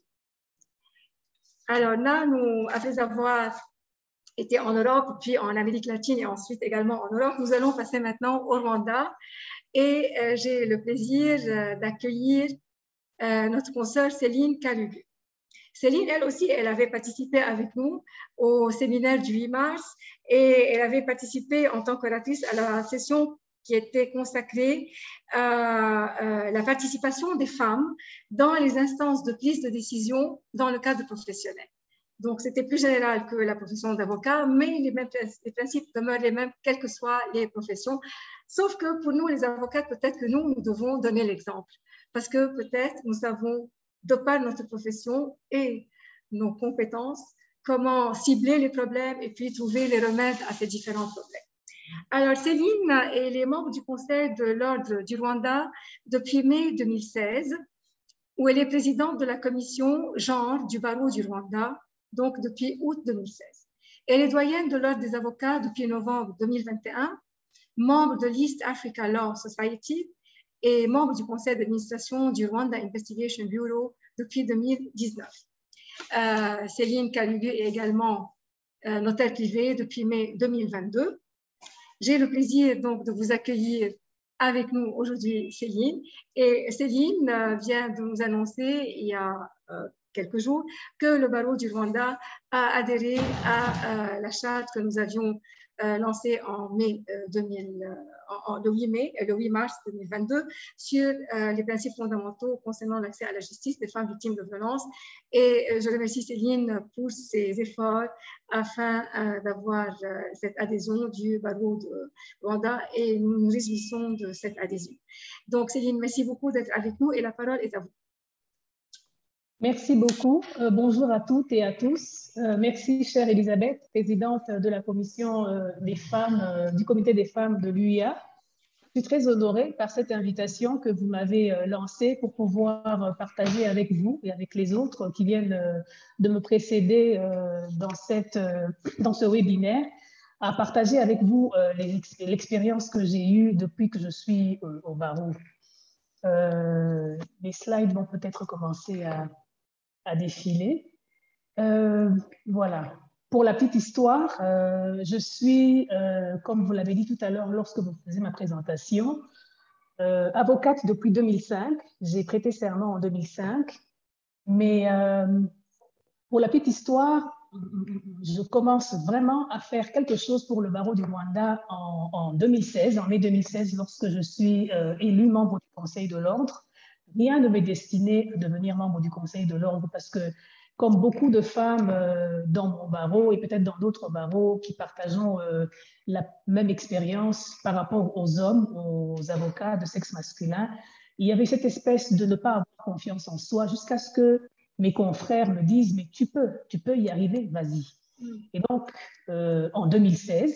Alors là, après avoir été en Europe, puis en Amérique latine et ensuite également en Europe, nous allons passer maintenant au Rwanda, et j'ai le plaisir d'accueillir notre consoeur Céline Kalugu. Céline, elle aussi, elle avait participé avec nous au séminaire du 8 mars, et elle avait participé en tant qu'oratrice à la session qui était consacrée à la participation des femmes dans les instances de prise de décision dans le cadre professionnel. Donc, c'était plus général que la profession d'avocat, mais les principes demeurent les mêmes, quelles que soient les professions. Sauf que pour nous, les avocates, peut-être que nous devons donner l'exemple, parce que peut-être nous savons, de par notre profession et nos compétences, comment cibler les problèmes et puis trouver les remèdes à ces différents problèmes. Alors, Céline est les membres du Conseil de l'Ordre du Rwanda depuis mai 2016, où elle est présidente de la commission genre du barreau du Rwanda, donc depuis août 2016. Elle est doyenne de l'Ordre des avocats depuis novembre 2021, membre de l'East Africa Law Society et membre du conseil d'administration du Rwanda Investigation Bureau depuis 2019. Céline Kalugu est également notaire privé depuis mai 2022. J'ai le plaisir donc de vous accueillir avec nous aujourd'hui, Céline. Et Céline vient de nous annoncer il y a quelques jours que le barreau du Rwanda a adhéré à la charte que nous avions lancée en mai le 8 mars 2022 sur les principes fondamentaux concernant l'accès à la justice des femmes victimes de violences. Et je remercie Céline pour ses efforts afin d'avoir cette adhésion du barreau de Rwanda et nous nous réjouissons de cette adhésion. Donc Céline, merci beaucoup d'être avec nous et la parole est à vous. Merci beaucoup. Bonjour à toutes et à tous. Merci, chère Elisabeth, présidente de la commission des femmes, du comité des femmes de l'UIA. Je suis très honorée par cette invitation que vous m'avez lancée pour pouvoir partager avec vous et avec les autres qui viennent de me précéder dans ce webinaire, à partager avec vous l'expérience que j'ai eue depuis que je suis au barreau. Les slides vont peut-être commencer à défiler. Voilà. Pour la petite histoire, je suis, comme vous l'avez dit tout à l'heure lorsque vous faisiez ma présentation, avocate depuis 2005. J'ai prêté serment en 2005. Mais pour la petite histoire, je commence vraiment à faire quelque chose pour le barreau du Rwanda en 2016, en mai 2016, lorsque je suis élue membre du Conseil de l'Ordre. Rien ne m'est destiné à devenir membre du Conseil de l'Ordre parce que, comme beaucoup de femmes dans mon barreau et peut-être dans d'autres barreaux qui partageons la même expérience par rapport aux hommes, aux avocats de sexe masculin, il y avait cette espèce de ne pas avoir confiance en soi jusqu'à ce que mes confrères me disent « mais tu peux y arriver, vas-y ». Et donc, en 2016,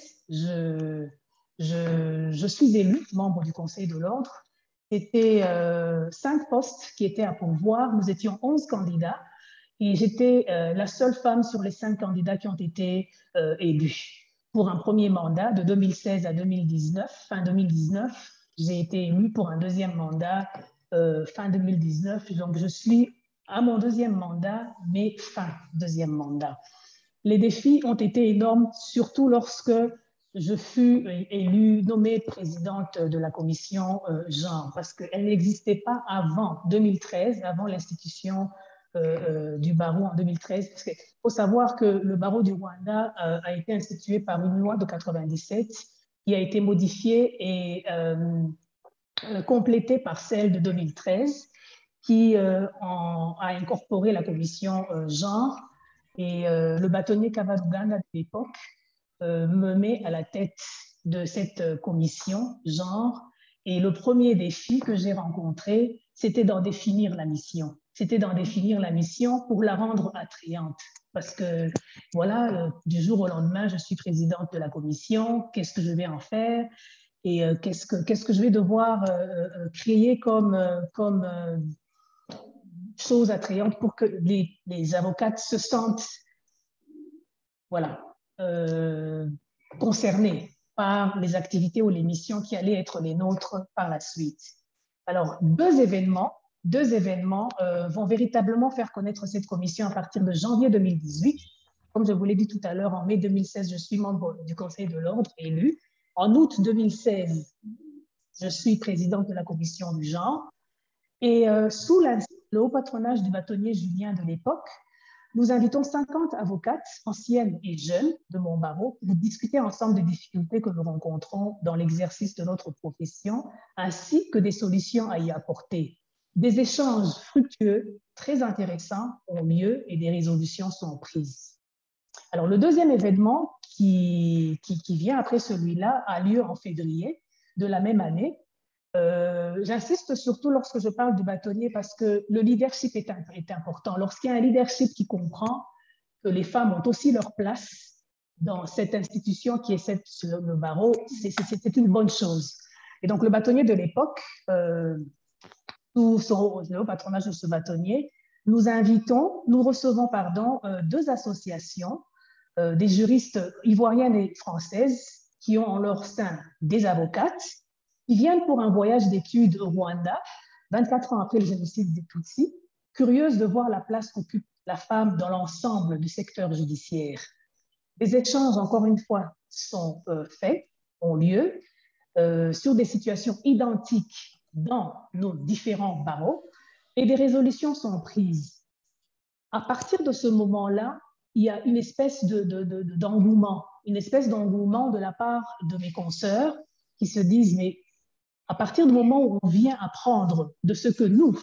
je suis élue membre du Conseil de l'Ordre. C'était 5 postes qui étaient à pourvoir. Nous étions 11 candidats et j'étais la seule femme sur les 5 candidats qui ont été élus. Pour un premier mandat de 2016 à 2019, fin 2019, j'ai été élue pour un deuxième mandat fin 2019. Donc, je suis à mon deuxième mandat, mais fin deuxième mandat. Les défis ont été énormes, surtout lorsque je fus élue, nommée présidente de la commission genre, parce qu'elle n'existait pas avant 2013, avant l'institution du barreau en 2013. Parce qu'il faut savoir que le barreau du Rwanda a été institué par une loi de 97 qui a été modifiée et complétée par celle de 2013 qui a incorporé la commission genre. Et le bâtonnier Kavaduganda de l'époque me met à la tête de cette commission genre. Et le premier défi que j'ai rencontré, c'était d'en définir la mission. C'était d'en définir la mission pour la rendre attrayante. Parce que, voilà, du jour au lendemain, je suis présidente de la commission. Qu'est-ce que je vais en faire? Et qu'est-ce que je vais devoir créer comme chose attrayante pour que les avocates se sentent, voilà, concernées par les activités ou les missions qui allaient être les nôtres par la suite. Alors, deux événements vont véritablement faire connaître cette commission à partir de janvier 2018. Comme je vous l'ai dit tout à l'heure, en mai 2016, je suis membre du Conseil de l'Ordre élu. En août 2016, je suis présidente de la commission du genre. Et sous le haut patronage du bâtonnier Julien de l'époque, nous invitons 50 avocates anciennes et jeunes de mon barreau pour discuter ensemble des difficultés que nous rencontrons dans l'exercice de notre profession, ainsi que des solutions à y apporter. Des échanges fructueux, très intéressants ont lieu et des résolutions sont prises. Alors, le deuxième événement qui vient après celui-là a lieu en février de la même année. J'insiste surtout lorsque je parle du bâtonnier parce que le leadership est important. Lorsqu'il y a un leadership qui comprend que les femmes ont aussi leur place dans cette institution qui est le barreau, c'est une bonne chose. Et donc, le bâtonnier de l'époque, sous le patronage de ce bâtonnier, nous recevons, deux associations, des juristes ivoiriennes et françaises qui ont en leur sein des avocates qui viennent pour un voyage d'études au Rwanda, 24 ans après le génocide des Tutsis, curieuses de voir la place qu'occupe la femme dans l'ensemble du secteur judiciaire. Des échanges, encore une fois, sont faits, ont lieu, sur des situations identiques dans nos différents barreaux et des résolutions sont prises. À partir de ce moment-là, il y a une espèce d'engouement, de la part de mes consoeurs qui se disent, mais à partir du moment où on vient apprendre de ce que nous,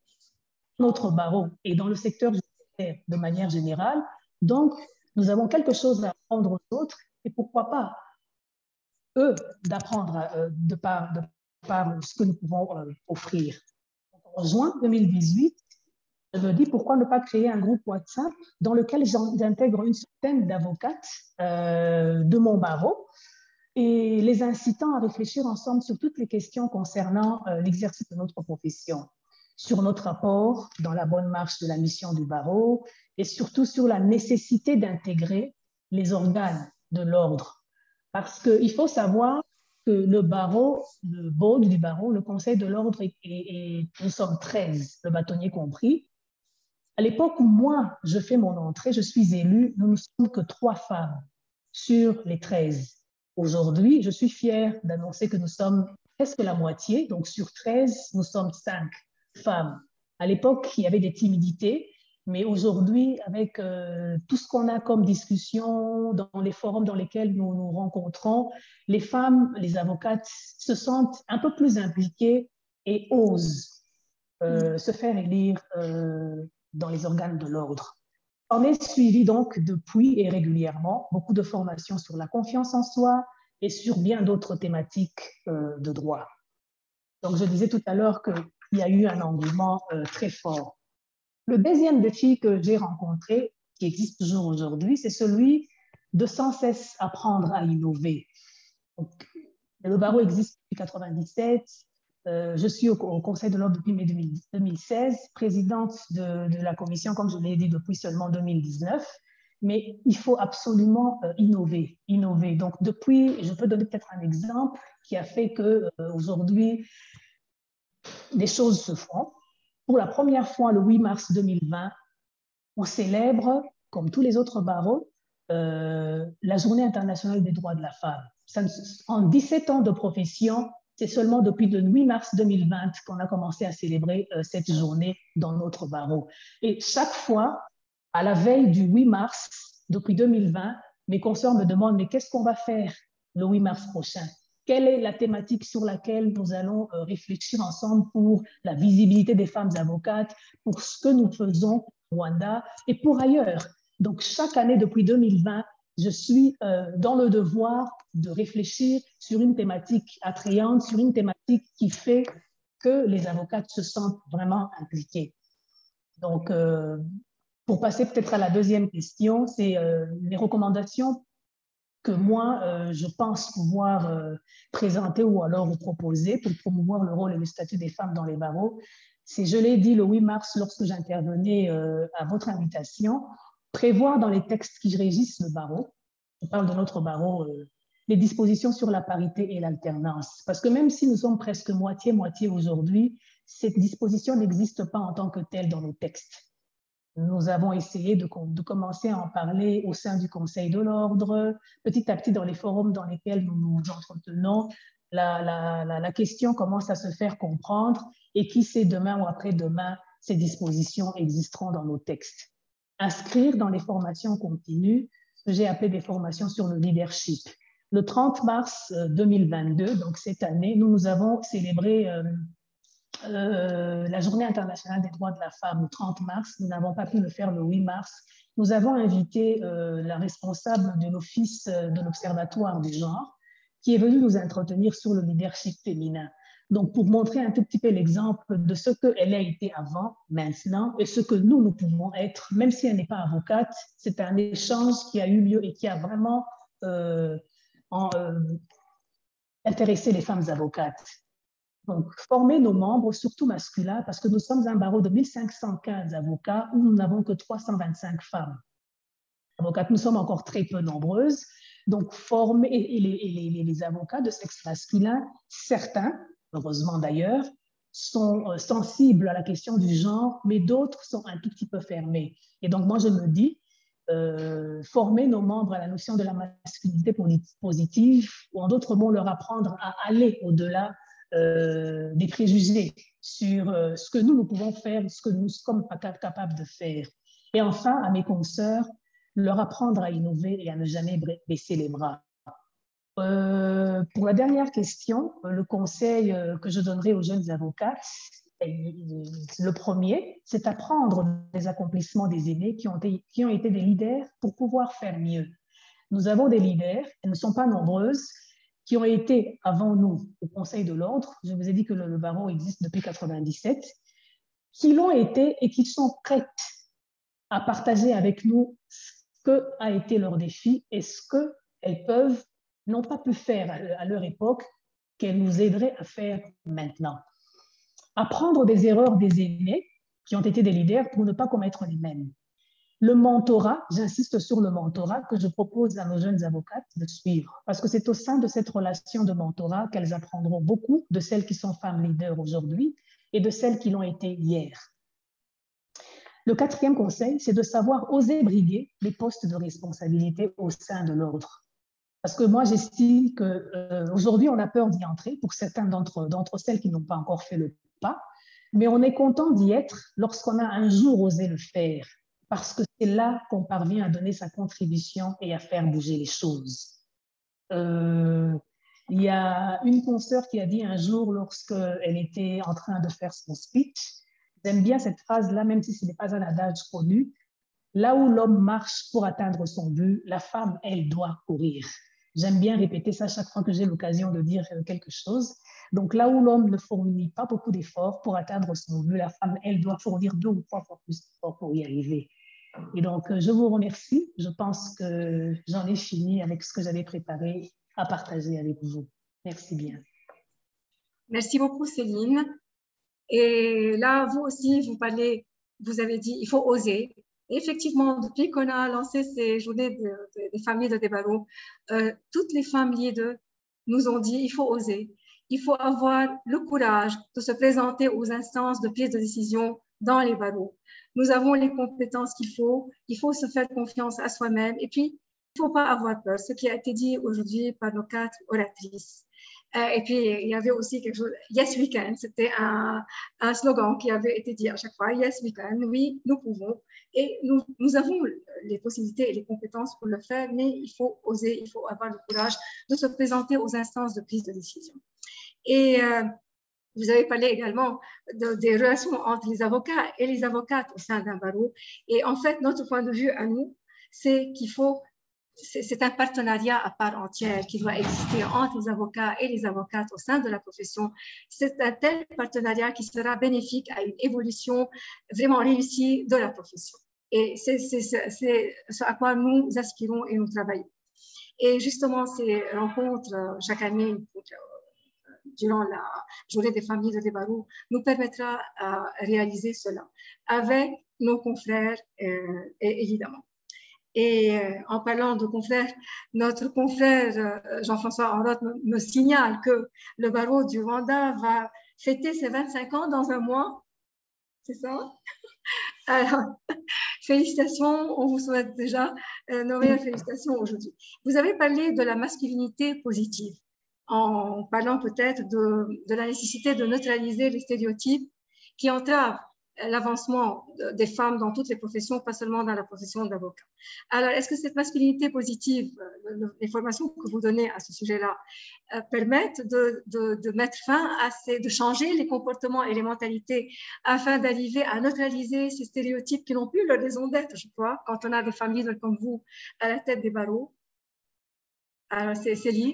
notre barreau et dans le secteur judiciaire de manière générale, donc nous avons quelque chose à apprendre aux autres et pourquoi pas eux d'apprendre de par ce que nous pouvons offrir. En juin 2018, je me dis pourquoi ne pas créer un groupe WhatsApp dans lequel j'intègre une centaine d'avocates de mon barreau et les incitant à réfléchir ensemble sur toutes les questions concernant l'exercice de notre profession, sur notre rapport dans la bonne marche de la mission du barreau et surtout sur la nécessité d'intégrer les organes de l'ordre. Parce qu'il faut savoir que le barreau, le board du barreau, le conseil de l'ordre, nous sommes 13, le bâtonnier compris. À l'époque où moi, je fais mon entrée, je suis élue, nous ne sommes que 3 femmes sur les 13. Aujourd'hui, je suis fière d'annoncer que nous sommes presque la moitié, donc sur 13, nous sommes 5 femmes. À l'époque, il y avait des timidités, mais aujourd'hui, avec tout ce qu'on a comme discussion dans les forums dans lesquels nous nous rencontrons, les femmes, les avocates se sentent un peu plus impliquées et osent se faire élire dans les organes de l'ordre. On est suivi donc depuis et régulièrement beaucoup de formations sur la confiance en soi et sur bien d'autres thématiques de droit. Donc, je disais tout à l'heure qu'il y a eu un engouement très fort. Le deuxième défi que j'ai rencontré, qui existe toujours aujourd'hui, c'est celui de sans cesse apprendre à innover. Donc, le barreau existe depuis 1997. Je suis au Conseil de l'ordre depuis mai 2016, présidente de la commission, comme je l'ai dit, depuis seulement 2019. Mais il faut absolument innover. Donc, depuis, je peux donner peut-être un exemple qui a fait qu'aujourd'hui, des choses se font. Pour la première fois, le 8 mars 2020, on célèbre, comme tous les autres barreaux, la Journée internationale des droits de la femme. En 17 ans de profession, c'est seulement depuis le 8 mars 2020 qu'on a commencé à célébrer cette journée dans notre barreau. Et chaque fois, à la veille du 8 mars, depuis 2020, mes consoeurs me demandent, mais qu'est-ce qu'on va faire le 8 mars prochain? Quelle est la thématique sur laquelle nous allons réfléchir ensemble pour la visibilité des femmes avocates, pour ce que nous faisons au Rwanda et pour ailleurs? Donc, chaque année depuis 2020, je suis dans le devoir de réfléchir sur une thématique attrayante, sur une thématique qui fait que les avocates se sentent vraiment impliquées. Donc, pour passer peut-être à la deuxième question, c'est les recommandations que moi, je pense pouvoir présenter ou alors vous proposer pour promouvoir le rôle et le statut des femmes dans les barreaux. C'est, je l'ai dit le 8 mars lorsque j'intervenais à votre invitation, prévoir dans les textes qui régissent le barreau, on parle de notre barreau, les dispositions sur la parité et l'alternance. Parce que même si nous sommes presque moitié-moitié aujourd'hui, cette disposition n'existe pas en tant que telle dans nos textes. Nous avons essayé de commencer à en parler au sein du Conseil de l'ordre. Petit à petit, dans les forums dans lesquels nous nous entretenons, la question commence à se faire comprendre et qui sait demain ou après-demain, ces dispositions existeront dans nos textes. Inscrire dans les formations continues, ce que j'ai appelé des formations sur le leadership. Le 30 mars 2022, donc cette année, nous avons célébré la Journée internationale des droits de la femme le 30 mars. Nous n'avons pas pu le faire le 8 mars. Nous avons invité la responsable de l'Office de l'Observatoire du genre qui est venue nous entretenir sur le leadership féminin. Donc, pour montrer un tout petit peu l'exemple de ce qu'elle a été avant, maintenant, et ce que nous pouvons être, même si elle n'est pas avocate, c'est un échange qui a eu lieu et qui a vraiment intéressé les femmes avocates. Donc, former nos membres, surtout masculins, parce que nous sommes un barreau de 1515 avocats où nous n'avons que 325 femmes avocates. Nous sommes encore très peu nombreuses. Donc, former les avocats de sexe masculin, certains, heureusement d'ailleurs, sont sensibles à la question du genre, mais d'autres sont un tout petit peu fermés. Et donc, moi, je me dis former nos membres à la notion de la masculinité positive, ou en d'autres mots, leur apprendre à aller au-delà des préjugés sur ce que nous pouvons faire, ce que nous sommes capables de faire. Et enfin, à mes consoeurs, leur apprendre à innover et à ne jamais baisser les bras. Pour la dernière question, le conseil que je donnerai aux jeunes avocates, le premier, c'est apprendre des accomplissements des aînés qui ont été des leaders pour pouvoir faire mieux. Nous avons des leaders, elles ne sont pas nombreuses, qui ont été avant nous au Conseil de l'Ordre. Je vous ai dit que le barreau existe depuis 1997, qui l'ont été et qui sont prêtes à partager avec nous ce qu'a été leur défi et ce qu'elles peuvent, n'ont pas pu faire à leur époque, qu'elles nous aideraient à faire maintenant. Apprendre des erreurs des aînés qui ont été des leaders pour ne pas commettre les mêmes. Le mentorat, j'insiste sur le mentorat que je propose à nos jeunes avocates de suivre, parce que c'est au sein de cette relation de mentorat qu'elles apprendront beaucoup de celles qui sont femmes leaders aujourd'hui et de celles qui l'ont été hier. Le quatrième conseil, c'est de savoir oser briguer les postes de responsabilité au sein de l'ordre. Parce que moi, j'estime qu'aujourd'hui, on a peur d'y entrer pour certains d'entre celles qui n'ont pas encore fait le pas, mais on est content d'y être lorsqu'on a un jour osé le faire, parce que c'est là qu'on parvient à donner sa contribution et à faire bouger les choses. Il y a une consoeur qui a dit un jour, lorsqu'elle était en train de faire son speech, j'aime bien cette phrase-là, même si ce n'est pas un adage connu, là où l'homme marche pour atteindre son but, la femme, elle, doit courir. J'aime bien répéter ça chaque fois que j'ai l'occasion de dire quelque chose. Donc, là où l'homme ne fournit pas beaucoup d'efforts pour atteindre son but, la femme, elle, doit fournir 2 ou 3 fois plus d'efforts pour y arriver. Et donc, je vous remercie. Je pense que j'en ai fini avec ce que j'avais préparé à partager avec vous. Merci bien. Merci beaucoup, Céline. Et là, vous aussi, vous avez dit, il faut oser. Et effectivement, depuis qu'on a lancé ces journées des familles de Débarreau, toutes les femmes leaders nous ont dit, il faut oser. Il faut avoir le courage de se présenter aux instances de prise de décision dans les barreaux. Nous avons les compétences qu'il faut se faire confiance à soi-même. Et puis, il ne faut pas avoir peur, ce qui a été dit aujourd'hui par nos 4 oratrices. Et puis, il y avait aussi quelque chose, Yes, we can, c'était un slogan qui avait été dit à chaque fois, Yes, we can, oui, nous pouvons. Et nous avons les possibilités et les compétences pour le faire, mais il faut oser, il faut avoir le courage de se présenter aux instances de prise de décision. Et vous avez parlé également des relations entre les avocats et les avocates au sein d'un barreau. Et en fait, notre point de vue à nous, c'est qu'il faut c'est un partenariat à part entière qui doit exister entre les avocats et les avocates au sein de la profession. C'est un tel partenariat qui sera bénéfique à une évolution vraiment réussie de la profession. Et c'est ce à quoi nous aspirons et nous travaillons. Et justement, ces rencontres chaque année durant la journée des familles de Débarreau nous permettra de réaliser cela avec nos confrères, évidemment. Et en parlant de confrères, notre confrère Jean-François Henrotte me signale que le barreau du Rwanda va fêter ses 25 ans dans un mois. C'est ça? Alors, félicitations, on vous souhaite déjà nos meilleures félicitations aujourd'hui. Vous avez parlé de la masculinité positive, en parlant peut-être de la nécessité de neutraliser les stéréotypes qui entravent l'avancement des femmes dans toutes les professions, pas seulement dans la profession d'avocat. Alors, est-ce que cette masculinité positive, les formations que vous donnez à ce sujet-là, permettent de mettre fin à de changer les comportements et les mentalités afin d'arriver à neutraliser ces stéréotypes qui n'ont plus leur raison d'être, je crois, quand on a des familles comme vous à la tête des barreaux? Alors, c'est Céline.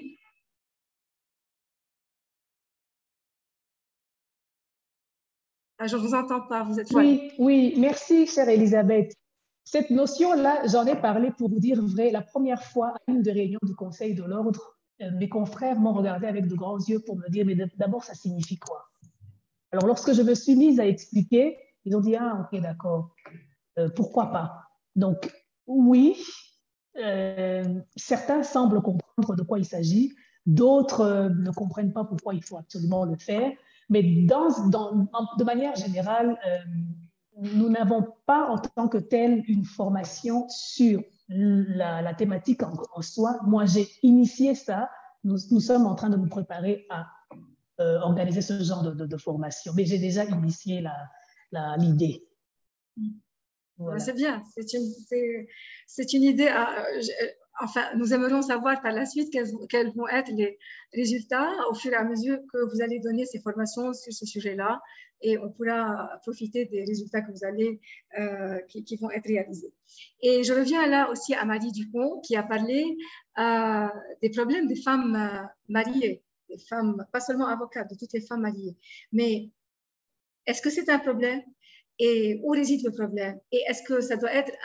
Je ne vous entends pas, vous êtes loin. Oui, merci, chère Elisabeth. Cette notion-là, j'en ai parlé pour vous dire vrai. La première fois, à une des réunions du Conseil de l'Ordre, mes confrères m'ont regardé avec de grands yeux pour me dire, mais d'abord, ça signifie quoi? Alors, lorsque je me suis mise à expliquer, ils ont dit, ah, ok, d'accord, pourquoi pas? Donc, oui, certains semblent comprendre de quoi il s'agit, d'autres ne comprennent pas pourquoi il faut absolument le faire. Mais de manière générale, nous n'avons pas en tant que tel une formation sur la thématique en soi. Moi, j'ai initié ça. Nous sommes en train de nous préparer à organiser ce genre de formation. Mais j'ai déjà initié l'idée. Voilà. C'est bien, c'est une idée. Enfin, nous aimerions savoir par la suite quels vont être les résultats au fur et à mesure que vous allez donner ces formations sur ce sujet-là, et on pourra profiter des résultats que vous allez, qui vont être réalisés. Et je reviens là aussi à Marie Dupont, qui a parlé des problèmes des femmes mariées, des femmes, pas seulement avocates, de toutes les femmes mariées. Mais est-ce que c'est un problème? Et où réside le problème? Et est-ce que ça doit être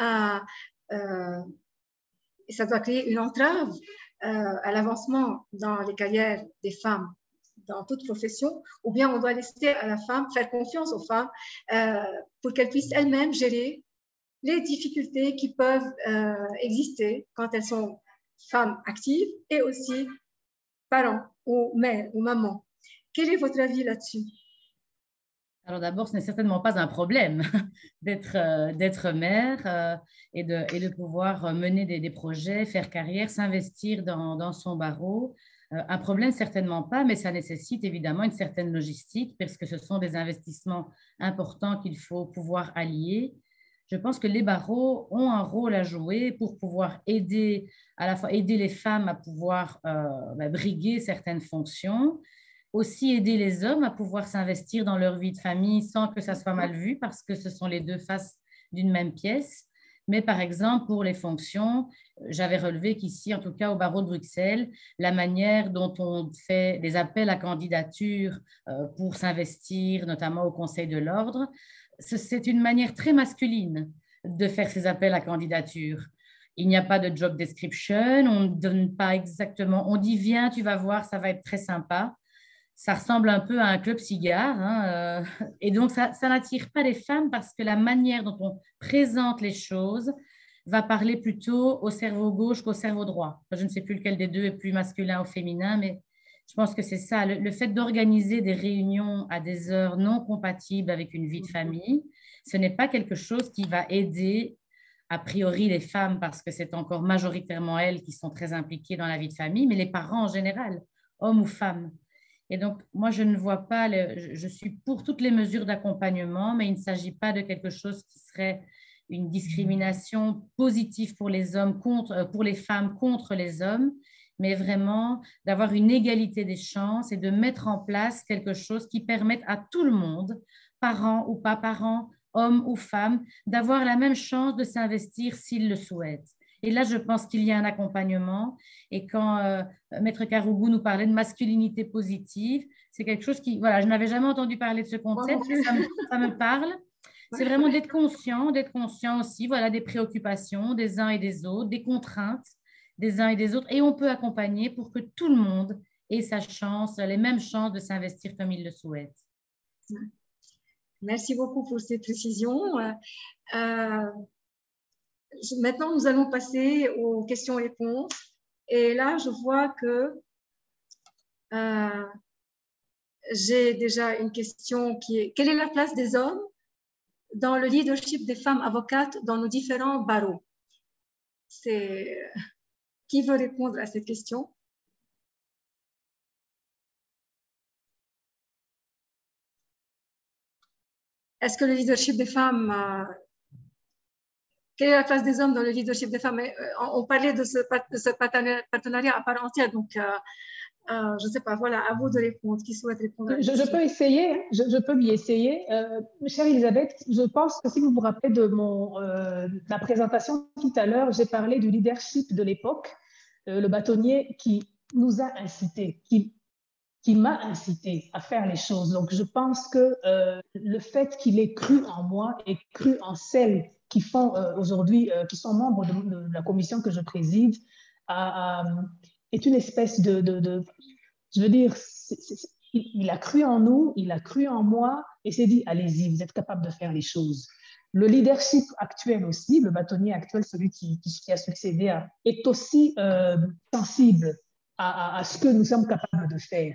ça doit créer une entrave à l'avancement dans les carrières des femmes dans toute profession, ou bien on doit laisser à la femme, faire confiance aux femmes pour qu'elles puissent elles-mêmes gérer les difficultés qui peuvent exister quand elles sont femmes actives et aussi parents ou mères ou mamans. Quel est votre avis là-dessus? Alors d'abord, ce n'est certainement pas un problème d'être mère et de pouvoir mener des projets, faire carrière, s'investir dans son barreau. Un problème, certainement pas, mais ça nécessite évidemment une certaine logistique parce que ce sont des investissements importants qu'il faut pouvoir allier. Je pense que les barreaux ont un rôle à jouer pour pouvoir aider, à la fois aider les femmes à pouvoir briguer certaines fonctions, aussi aider les hommes à pouvoir s'investir dans leur vie de famille sans que ça soit mal vu parce que ce sont les deux faces d'une même pièce. Mais par exemple, pour les fonctions, j'avais relevé qu'ici, en tout cas au barreau de Bruxelles, la manière dont on fait des appels à candidature pour s'investir, notamment au Conseil de l'Ordre, c'est une manière très masculine de faire ces appels à candidature. Il n'y a pas de job description, on ne donne pas exactement, on dit viens, tu vas voir, ça va être très sympa. Ça ressemble un peu à un club cigare, et donc ça n'attire pas les femmes parce que la manière dont on présente les choses va parler plutôt au cerveau gauche qu'au cerveau droit. Je ne sais plus lequel des deux est plus masculin ou féminin, mais je pense que c'est ça. Le fait d'organiser des réunions à des heures non compatibles avec une vie de famille, ce n'est pas quelque chose qui va aider a priori les femmes parce que c'est encore majoritairement elles qui sont très impliquées dans la vie de famille, mais les parents en général, hommes ou femmes. Et donc, moi, je ne vois pas, je suis pour toutes les mesures d'accompagnement, mais il ne s'agit pas de quelque chose qui serait une discrimination positive pour les hommes pour les femmes contre les hommes, mais vraiment d'avoir une égalité des chances et de mettre en place quelque chose qui permette à tout le monde, parents ou pas parents, hommes ou femmes, d'avoir la même chance de s'investir s'ils le souhaitent. Et là, je pense qu'il y a un accompagnement. Et quand Maître Karougou nous parlait de masculinité positive, c'est quelque chose qui, voilà, je n'avais jamais entendu parler de ce concept, ça me parle. C'est vraiment d'être conscient aussi, voilà, des préoccupations des uns et des autres, des contraintes des uns et des autres. Et on peut accompagner pour que tout le monde ait sa chance, les mêmes chances de s'investir comme il le souhaite. Merci beaucoup pour ces précisions. Maintenant, nous allons passer aux questions-réponses. Et là, je vois que j'ai déjà une question qui est: quelle est la place des hommes dans le leadership des femmes avocates dans nos différents barreaux? Qui veut répondre à cette question? Est-ce que le leadership des femmes... quelle est la place des hommes dans le leadership des femmes? On parlait de ce partenariat à part entière, donc je ne sais pas, voilà, à vous de répondre. Qui souhaite répondre? Je peux essayer, je peux m'y essayer. Chère Elisabeth, je pense que si vous vous rappelez de ma présentation tout à l'heure, j'ai parlé du leadership de l'époque, le bâtonnier qui nous a incités, qui m'a incité à faire les choses. Donc, je pense que le fait qu'il ait cru en moi et cru en celles qui font aujourd'hui, qui sont membres de la commission que je préside, est une espèce je veux dire, il a cru en nous, il a cru en moi et s'est dit, allez-y, vous êtes capable de faire les choses. Le leadership actuel aussi, le bâtonnier actuel, celui qui a succédé, est aussi sensible à ce que nous sommes capables de faire.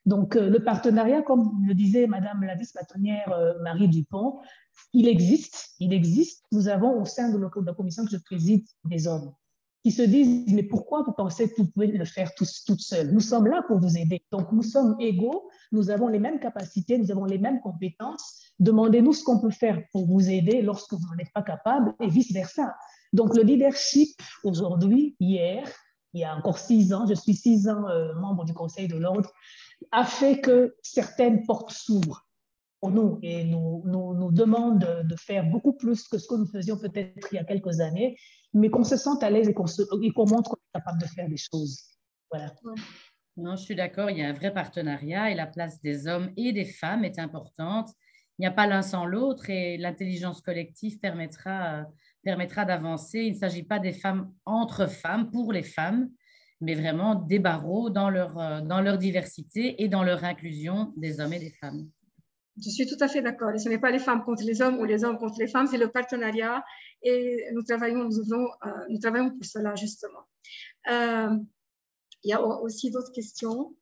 Donc, le partenariat, comme le disait Madame la vice-bâtonnière Marie Dupont, il existe. Nous avons au sein de la commission que je préside des hommes qui se disent, mais pourquoi vous pensez que vous pouvez le faire toutes seules? Nous sommes là pour vous aider. Donc, nous sommes égaux, nous avons les mêmes capacités, nous avons les mêmes compétences. Demandez-nous ce qu'on peut faire pour vous aider lorsque vous n'en êtes pas capable et vice-versa. Donc, le leadership aujourd'hui, hier, il y a encore 6 ans, je suis 6 ans membre du Conseil de l'Ordre, a fait que certaines portes s'ouvrent pour nous et nous demande de faire beaucoup plus que ce que nous faisions peut-être il y a quelques années, mais qu'on se sente à l'aise et qu'on montre qu'on est capable de faire des choses. Voilà. Non, je suis d'accord, il y a un vrai partenariat et la place des hommes et des femmes est importante. Il n'y a pas l'un sans l'autre et l'intelligence collective permettra d'avancer. Il ne s'agit pas des femmes entre femmes, pour les femmes, mais vraiment des barreaux dans leur diversité et dans leur inclusion des hommes et des femmes. Je suis tout à fait d'accord. Et ce n'est pas les femmes contre les hommes ou les hommes contre les femmes, c'est le partenariat et nous travaillons pour cela, justement. Il y a aussi d'autres questions.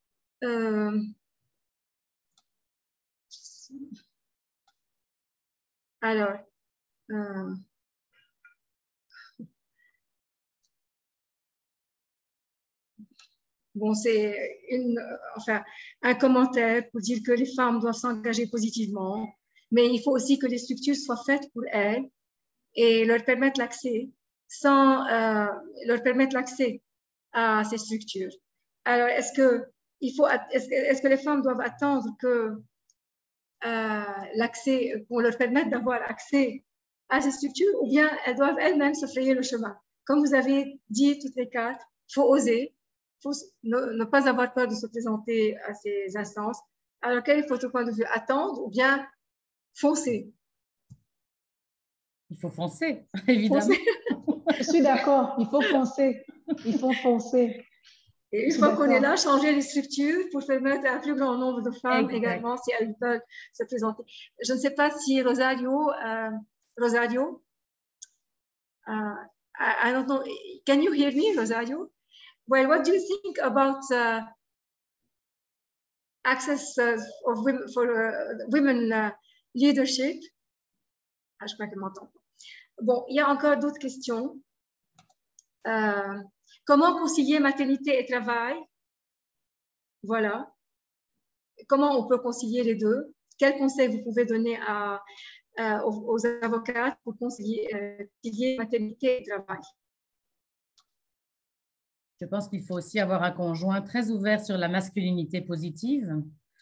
Alors, bon, c'est un commentaire pour dire que les femmes doivent s'engager positivement, mais il faut aussi que les structures soient faites pour elles et leur permettre l'accès à ces structures. Alors, est-ce que les femmes doivent attendre que qu'on leur permette d'avoir accès à ces structures, ou bien elles doivent elles-mêmes se frayer le chemin? Comme vous avez dit toutes les quatre, il faut oser. Il faut ne pas avoir peur de se présenter à ces instances. Alors, quel est votre point de vue? Attendre ou bien foncer? Il faut foncer, évidemment. Foncer. Je suis d'accord, il faut foncer. Il faut foncer. Et une fois qu'on est là, changer les structures pour permettre à un plus grand nombre de femmes également, si elles veulent se présenter. Je ne sais pas si Rosario, I don't know, can you hear me, Rosario? Well, what do you think about access of women, for women leadership? Ah, je crois qu'elle m'entend. Bon, il y a encore d'autres questions. Comment concilier maternité et travail? Voilà. Comment on peut concilier les deux? Quels conseils vous pouvez donner aux avocates pour concilier maternité et travail? Je pense qu'il faut aussi avoir un conjoint très ouvert sur la masculinité positive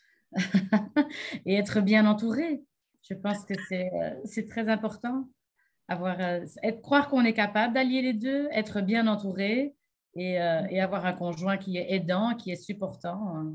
et être bien entouré. Je pense que c'est très important. Croire qu'on est capable d'allier les deux, être bien entouré et avoir un conjoint qui est aidant, qui est supportant.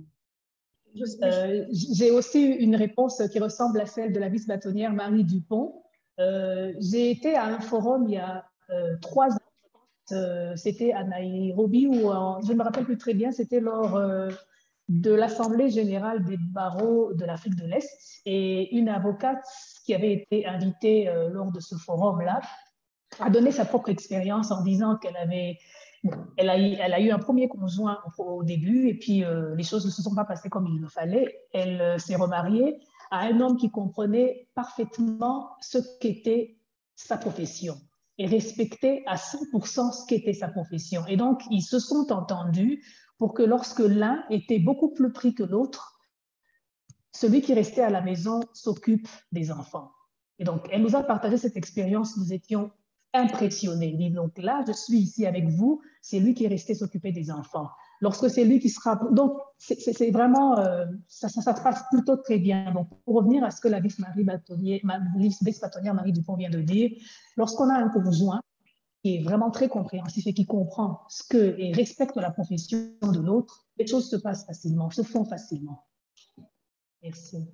J'ai aussi une réponse qui ressemble à celle de la vice-bâtonnière Marie Dupont. J'ai été à un forum il y a 3 ans. C'était à Nairobi, je ne me rappelle plus très bien, c'était lors de l'Assemblée générale des barreaux de l'Afrique de l'Est. Et une avocate qui avait été invitée lors de ce forum-là a donné sa propre expérience en disant qu'elle a eu un premier conjoint au début et puis les choses ne se sont pas passées comme il le fallait. Elle s'est remariée à un homme qui comprenait parfaitement ce qu'était sa profession et respectait à 100% ce qu'était sa profession. Et donc, ils se sont entendus pour que lorsque l'un était beaucoup plus pris que l'autre, celui qui restait à la maison s'occupe des enfants. Et donc, elle nous a partagé cette expérience, nous étions impressionnés. Il dit, donc là, je suis ici avec vous, c'est lui qui est resté s'occuper des enfants. Lorsque c'est lui qui sera... Donc, c'est vraiment... ça se passe plutôt très bien. Donc, pour revenir à ce que la vice-bâtonnière Marie Dupont vient de dire, lorsqu'on a un conjoint qui est vraiment très compréhensif et qui comprend ce que et respecte la profession de l'autre, les choses se passent facilement, se font facilement. Merci.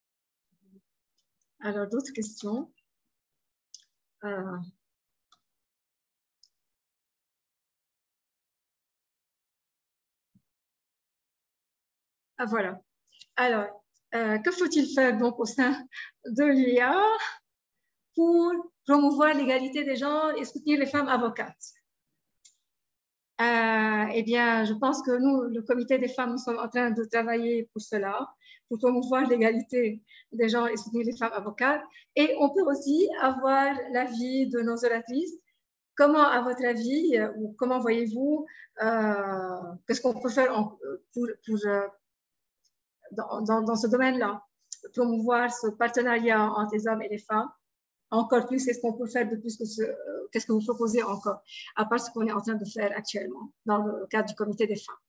Alors, d'autres questions? Voilà. Alors, que faut-il faire donc au sein de l'UIA pour promouvoir l'égalité des genres et soutenir les femmes avocates? Eh bien, je pense que nous, le comité des femmes, nous sommes en train de travailler pour cela, pour promouvoir l'égalité des genres et soutenir les femmes avocates. Et on peut aussi avoir l'avis de nos oratrices. Comment, à votre avis, ou comment voyez-vous, qu'est-ce qu'on peut faire dans ce domaine-là, promouvoir ce partenariat entre les hommes et les femmes? Encore plus, qu'est-ce qu'on peut faire de plus que qu'est-ce que vous proposez encore, à part ce qu'on est en train de faire actuellement dans le cadre du comité des femmes?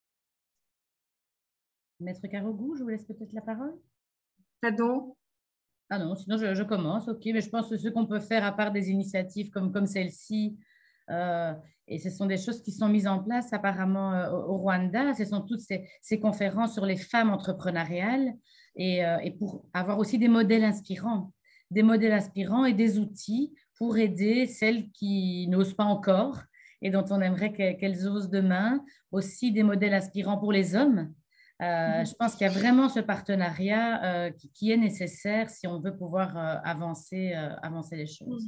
Maître Carogou, je vous laisse peut-être la parole. Pardon? Ah non, sinon je commence, ok. Mais je pense que ce qu'on peut faire, à part des initiatives comme celle-ci, et ce sont des choses qui sont mises en place apparemment au Rwanda, ce sont toutes ces conférences sur les femmes entrepreneuriales et pour avoir aussi des modèles inspirants et des outils pour aider celles qui n'osent pas encore et dont on aimerait qu'elles osent demain, aussi des modèles inspirants pour les hommes. Je pense qu'il y a vraiment ce partenariat qui est nécessaire si on veut pouvoir avancer les choses.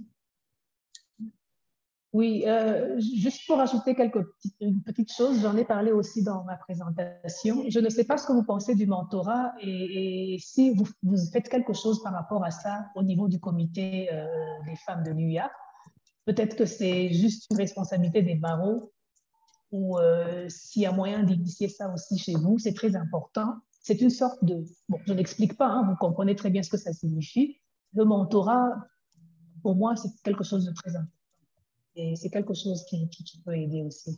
Oui, juste pour ajouter une petite chose, j'en ai parlé aussi dans ma présentation. Je ne sais pas ce que vous pensez du mentorat et si vous faites quelque chose par rapport à ça au niveau du comité des femmes de l'UIA. Peut-être que c'est juste une responsabilité des barreaux ou s'il y a moyen d'initier ça aussi chez vous, c'est très important. C'est une sorte de... Bon, je n'explique pas, hein, vous comprenez très bien ce que ça signifie. Le mentorat, pour moi, c'est quelque chose de très important. Et c'est quelque chose qui peut aider aussi.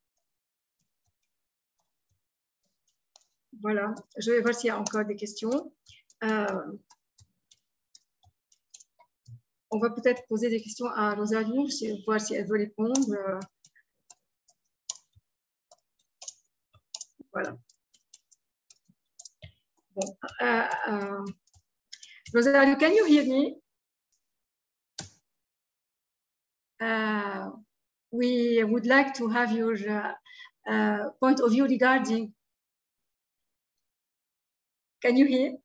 Voilà, je vais voir s'il y a encore des questions. On va peut-être poser des questions à Rosalie, voir si elle veut répondre. Voilà. Bon, Rosalie, can you hear me? We would like to have your point of view regarding. Can you hear?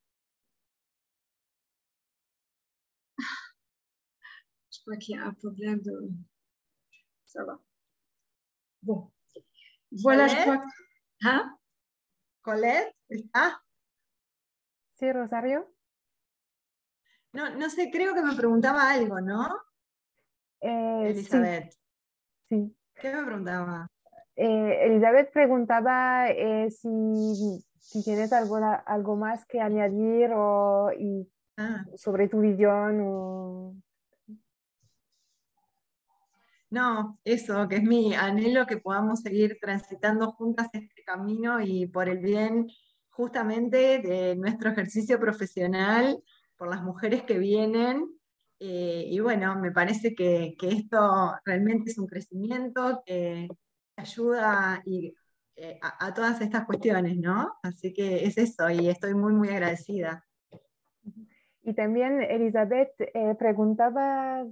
Je crois qu'il y a un problème de. Ça va. Bon. Voilà, Colette? je crois que. Hein? Colette, ¿está? Sí, Rosario. No sé, creo que me preguntaba algo, ¿no? Elizabeth. Sí. ¿Qué me preguntaba? Elizabeth preguntaba si tienes algo más que añadir sobre tu visión. No, eso, que es mi anhelo que podamos seguir transitando juntas este camino y por el bien justamente de nuestro ejercicio profesional, por las mujeres que vienen. Y bueno, me parece que esto realmente es un crecimiento que ayuda a todas estas cuestiones, ¿no? Así que es eso, y estoy muy, muy agradecida. Y también Elizabeth preguntaba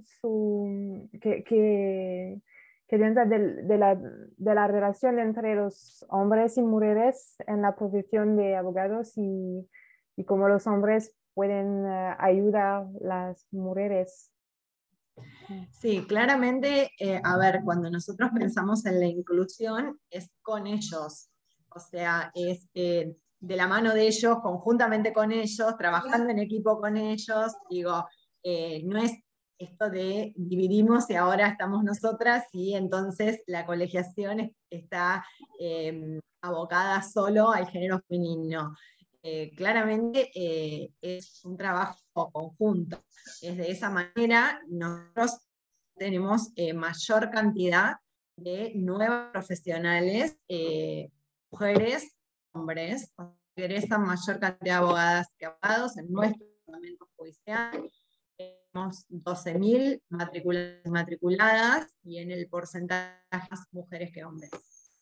que piensa de la relación entre los hombres y mujeres en la profesión de abogados y cómo los hombres pueden ayudar a las mujeres. Sí, claramente, a ver, cuando nosotros pensamos en la inclusión es con ellos, o sea, es de la mano de ellos, conjuntamente con ellos, trabajando en equipo con ellos, digo, no es esto de dividimos y ahora estamos nosotras y entonces la colegiación está abocada solo al género femenino. Claramente es un trabajo conjunto. Es de esa manera nosotros tenemos mayor cantidad de nuevas profesionales, mujeres, hombres, ingresan mayor cantidad de abogadas que abogados en nuestro departamento judicial. Tenemos 12.000 matriculadas y en el porcentaje más mujeres que hombres.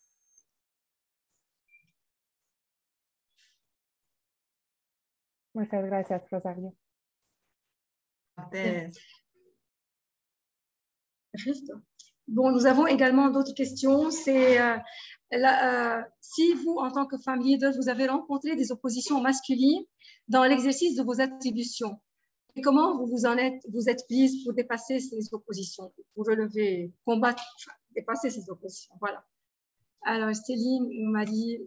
Muchas gracias, Rosario. A ustedes. Bon, nous avons également d'autres questions. C'est si vous, en tant que femme leader, vous avez rencontré des oppositions masculines dans l'exercice de vos attributions, et comment vous êtes prise pour dépasser ces oppositions, pour relever, combattre, dépasser ces oppositions. Voilà. Alors, Céline ou Marie,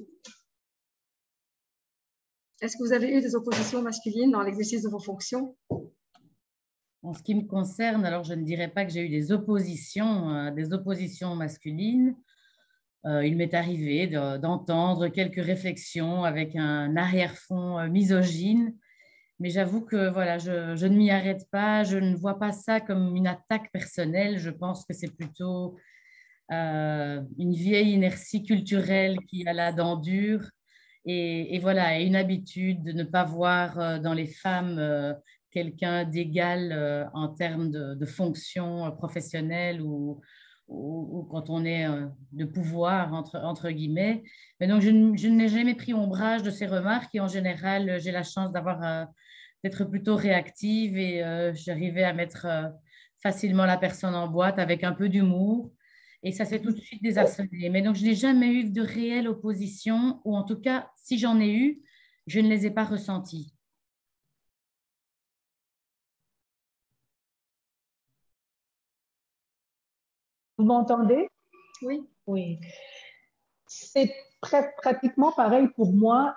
est-ce que vous avez eu des oppositions masculines dans l'exercice de vos fonctions? En ce qui me concerne, alors je ne dirais pas que j'ai eu des oppositions masculines. Il m'est arrivé d'entendre quelques réflexions avec un arrière-fond misogyne, mais j'avoue que voilà, je ne m'y arrête pas, je ne vois pas ça comme une attaque personnelle, je pense que c'est plutôt une vieille inertie culturelle qui a la dent dure et voilà, et une habitude de ne pas voir dans les femmes quelqu'un d'égal en termes de fonction professionnelle ou quand on est de pouvoir, entre guillemets. Mais donc, je n'ai jamais pris ombrage de ces remarques et en général, j'ai la chance d'être plutôt réactive et j'arrivais à mettre facilement la personne en boîte avec un peu d'humour. Et ça s'est tout de suite désarçonné. Mais donc, je n'ai jamais eu de réelle opposition, ou en tout cas, si j'en ai eu, je ne les ai pas ressenties. Vous m'entendez? Oui. Oui. C'est pratiquement pareil pour moi.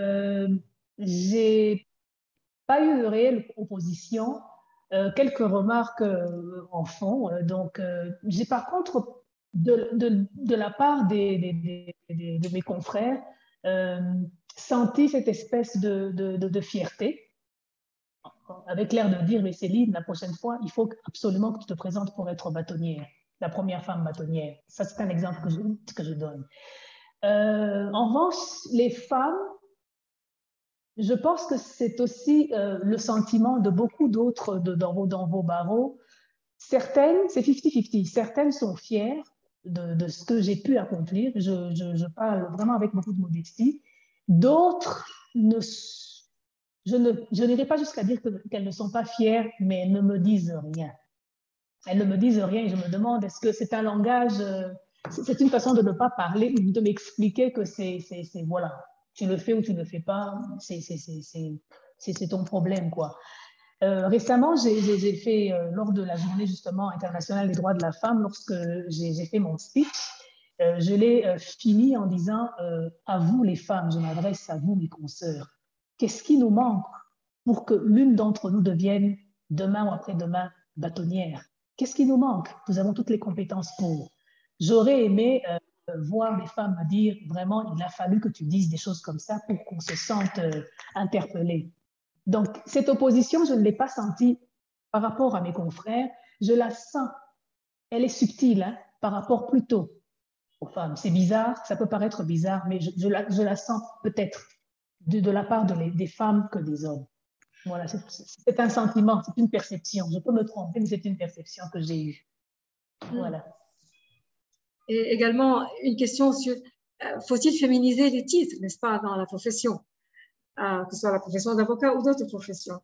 J'ai pas eu de réelle opposition. Quelques remarques en fond. Donc, j'ai par contre, de la part de mes confrères, senti cette espèce de fierté, avec l'air de dire, mais Céline, la prochaine fois, il faut absolument que tu te présentes pour être bâtonnière, la première femme bâtonnière. Ça, c'est un exemple que je donne. En revanche, les femmes, je pense que c'est aussi le sentiment de beaucoup d'autres dans vos barreaux. Certaines, c'est 50-50. Certaines sont fières de ce que j'ai pu accomplir. Je parle vraiment avec beaucoup de modestie. D'autres, je n'irai pas jusqu'à dire qu'elles ne sont pas fières, mais elles ne me disent rien. Elles ne me disent rien et je me demande, est-ce que c'est un langage, c'est une façon de ne pas parler, de m'expliquer que c'est voilà, tu le fais ou tu ne le fais pas, c'est ton problème, quoi. Récemment, j'ai fait, lors de la journée justement internationale des droits de la femme, lorsque j'ai fait mon speech, je l'ai fini en disant à vous les femmes, je m'adresse à vous mes consoeurs, qu'est-ce qui nous manque pour que l'une d'entre nous devienne demain ou après-demain bâtonnière? Qu'est-ce qui nous manque? Nous avons toutes les compétences pour. J'aurais aimé voir les femmes me dire vraiment, il a fallu que tu dises des choses comme ça pour qu'on se sente interpellé. Donc, cette opposition, je ne l'ai pas sentie par rapport à mes confrères. Je la sens. Elle est subtile hein, par rapport plutôt aux femmes. C'est bizarre, ça peut paraître bizarre, mais je la sens peut-être de la part des femmes que des hommes. Voilà, c'est un sentiment, c'est une perception. Je peux me tromper, mais c'est une perception que j'ai eue. Voilà. Et également, une question sur, faut-il féminiser les titres, n'est-ce pas, dans la profession, que ce soit la profession d'avocat ou d'autres professions?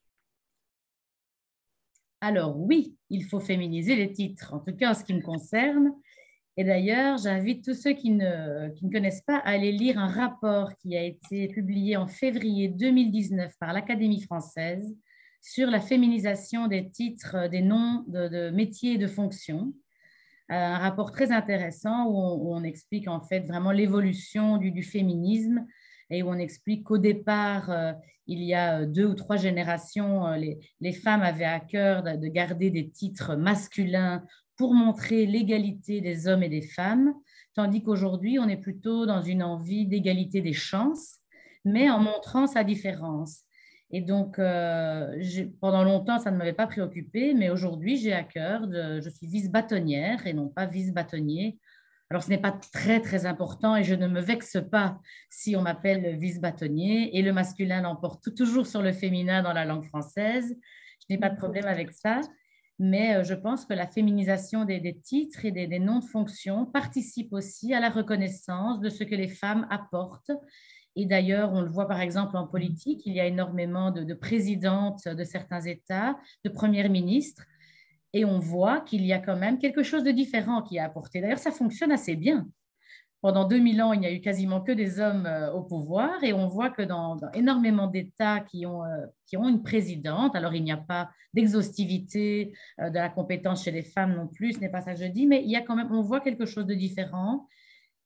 Alors oui, il faut féminiser les titres, en tout cas en ce qui me concerne. Et d'ailleurs, j'invite tous ceux qui ne connaissent pas à aller lire un rapport qui a été publié en février 2019 par l'Académie française sur la féminisation des titres, des noms de métiers et de fonctions. Un rapport très intéressant où on explique en fait vraiment l'évolution du féminisme et où on explique qu'au départ, il y a 2 ou 3 générations, les femmes avaient à cœur de garder des titres masculins pour montrer l'égalité des hommes et des femmes, tandis qu'aujourd'hui, on est plutôt dans une envie d'égalité des chances, mais en montrant sa différence. Et donc, pendant longtemps, ça ne m'avait pas préoccupée, mais aujourd'hui, j'ai à cœur, je suis vice-bâtonnière et non pas vice-bâtonnier. Alors, ce n'est pas très, très important et je ne me vexe pas si on m'appelle vice-bâtonnier et le masculin l'emporte toujours sur le féminin dans la langue française. Je n'ai pas de problème avec ça, mais je pense que la féminisation des titres et des noms de fonctions participe aussi à la reconnaissance de ce que les femmes apportent. Et d'ailleurs, on le voit par exemple en politique, il y a énormément de présidentes de certains États, de premières ministres, et on voit qu'il y a quand même quelque chose de différent qui est apporté. D'ailleurs, ça fonctionne assez bien. Pendant 2000 ans, il n'y a eu quasiment que des hommes au pouvoir, et on voit que dans énormément d'États qui ont une présidente, alors il n'y a pas d'exhaustivité de la compétence chez les femmes non plus, ce n'est pas ça que je dis, mais il y a quand même, on voit quelque chose de différent.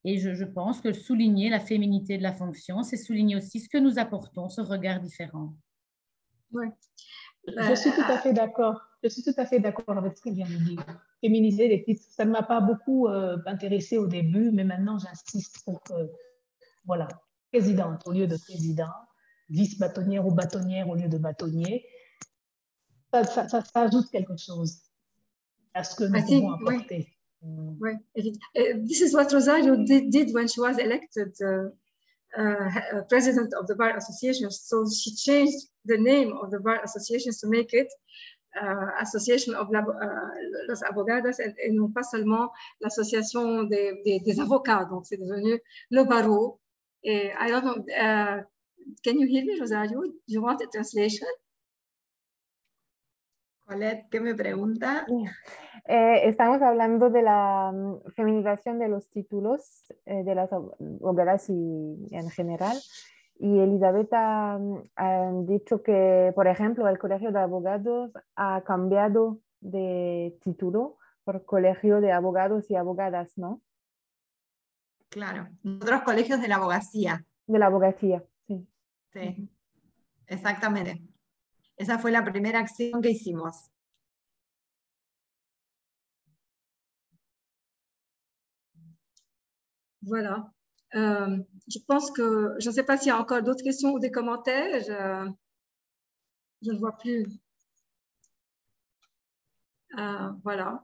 Et je pense que souligner la féminité de la fonction, c'est souligner aussi ce que nous apportons, ce regard différent. Oui. Je suis tout à fait d'accord. Je suis tout à fait d'accord avec ce qu'il vient de dire. Féminiser les titres, ça ne m'a pas beaucoup intéressée au début, mais maintenant j'insiste pour que, voilà, présidente au lieu de président, vice-bâtonnière ou bâtonnière au lieu de bâtonnier, ça ajoute quelque chose à ce que nous pouvons apporter. Oui. This is what Rosario did when she was elected president of the Bar Association. So she changed the name of the Bar Association to make it Association of los Abogados et non pas seulement l'association des avocats. Donc c'est devenu le barreau. Et I don't know, can you hear me, Rosario? Do you want a translation? Colette, ¿qué me pregunta? Estamos hablando de la feminización de los títulos de las abogadas y en general. Y Elizabeth ha dicho que, por ejemplo, el Colegio de Abogados ha cambiado de título por Colegio de Abogados y Abogadas, ¿no? Claro, otros colegios de la abogacía. De la abogacía, sí. Sí, exactamente. Esa fue la primera acción que hicimos. Voilà. Je pense que, je ne sais pas s'il y a encore d'autres questions ou des commentaires. Je ne vois plus. Voilà.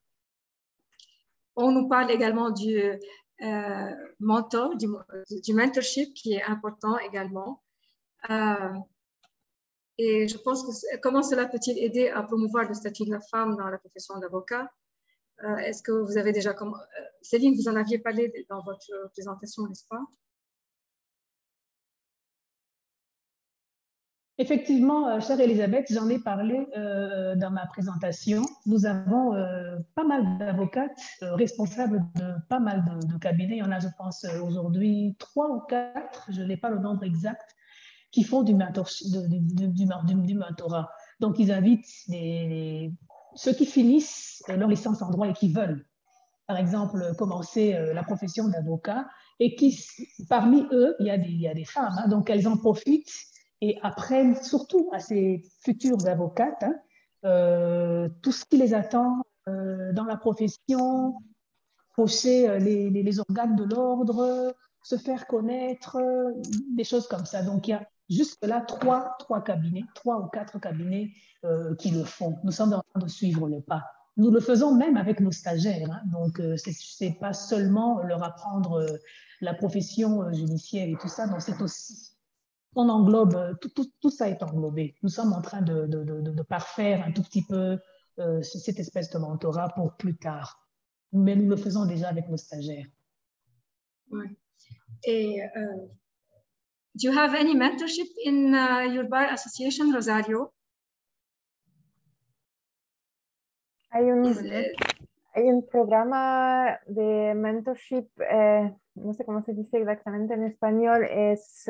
On nous parle également du mentor, du mentorship qui est important également. Et je pense que comment cela peut-il aider à promouvoir le statut de la femme dans la profession d'avocat? Est-ce que vous avez déjà... Céline, vous en aviez parlé dans votre présentation, n'est-ce pas? Effectivement, chère Elisabeth, j'en ai parlé dans ma présentation. Nous avons pas mal d'avocates responsables de pas mal de cabinets. Il y en a, je pense, aujourd'hui 3 ou 4, je n'ai pas le nombre exact, qui font du mentorat. Donc, ils invitent ceux qui finissent leur licence en droit et qui veulent, par exemple, commencer la profession d'avocat, et qui, parmi eux, il y a des femmes, hein, donc elles en profitent et apprennent surtout à ces futures avocates tout ce qui les attend dans la profession, faucher les organes de l'ordre, se faire connaître, des choses comme ça. Donc, il y a jusque-là 3 cabinets, 3 ou 4 cabinets qui le font. Nous sommes en train de suivre le pas. Nous le faisons même avec nos stagiaires. Hein. Donc, ce n'est pas seulement leur apprendre la profession judiciaire et tout ça, non, c'est aussi... On englobe, tout ça est englobé. Nous sommes en train de parfaire un tout petit peu cette espèce de mentorat pour plus tard. Mais nous le faisons déjà avec nos stagiaires. Oui. Et do you have any mentorship in your bar association, Rosario? Hay un programa de mentorship, no sé cómo se dice exactamente en español, es...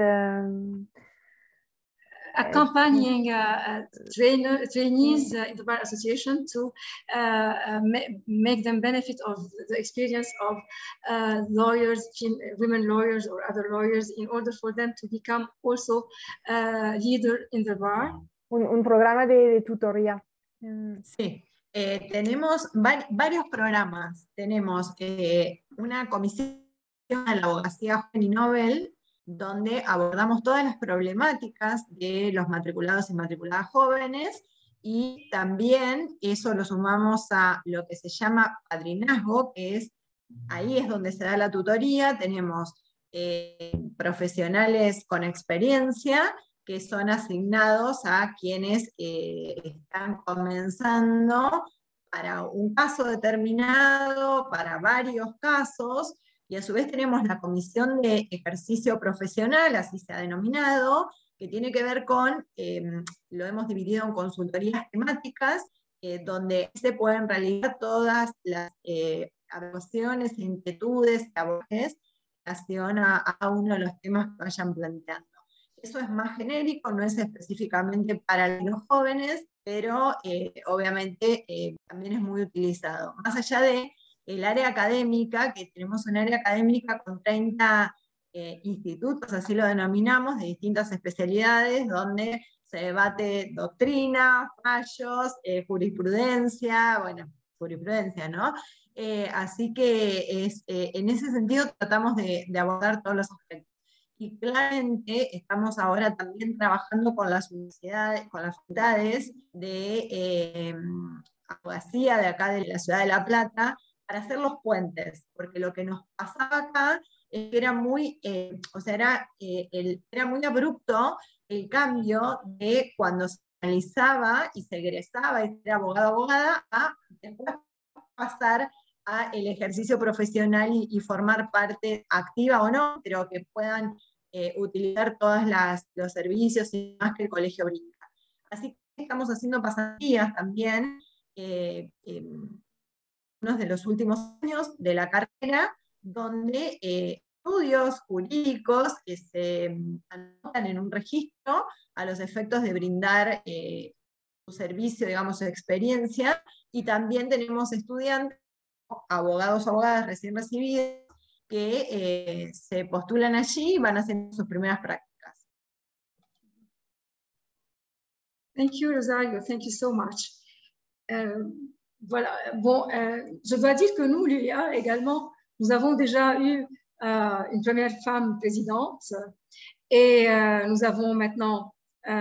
accompanying trainees in the Bar Association to make them benefit of the experience of lawyers, women lawyers or other lawyers in order for them to become also leader in the bar. Un programa de tutoría. Sí. Tenemos varios programas. Tenemos una comisión de la abogacía joven y novel, donde abordamos todas las problemáticas de los matriculados y matriculadas jóvenes, y también eso lo sumamos a lo que se llama padrinazgo, que ahí es donde se da la tutoría. Tenemos profesionales con experiencia que son asignados a quienes están comenzando para un caso determinado, para varios casos, y a su vez tenemos la comisión de ejercicio profesional, así se ha denominado, que tiene que ver con, lo hemos dividido en consultorías temáticas, donde se pueden realizar todas las aversiones e inquietudes que abordes en relación a uno de los temas que vayan planteando. Eso es más genérico, no es específicamente para los jóvenes, pero obviamente también es muy utilizado. Más allá de el área académica, que tenemos un área académica con 30 institutos, así lo denominamos, de distintas especialidades, donde se debate doctrina, fallos, jurisprudencia, bueno, jurisprudencia, ¿no? Así que en ese sentido tratamos de abordar todos los aspectos. Y claramente estamos ahora también trabajando con las universidades, con las facultades de abogacía de acá de la ciudad de La Plata, para hacer los puentes, porque lo que nos pasaba acá es que era muy, era muy abrupto el cambio de cuando se analizaba y se egresaba y era abogado o abogada a después pasar a el ejercicio profesional y formar parte activa o no, pero que puedan utilizar todos los servicios y más que el colegio brinda. Así que estamos haciendo pasantías también, unos de los últimos años de la carrera, donde estudios jurídicos que se anotan en un registro a los efectos de brindar su servicio, digamos, su experiencia, y también tenemos estudiantes, abogados o abogadas recién recibidos, que se postulan allí y van haciendo sus primeras prácticas. Thank you, Rosario. Thank you so much. Voilà. Bon, je dois dire que nous, l'UIA également, nous avons déjà eu une première femme présidente et nous avons maintenant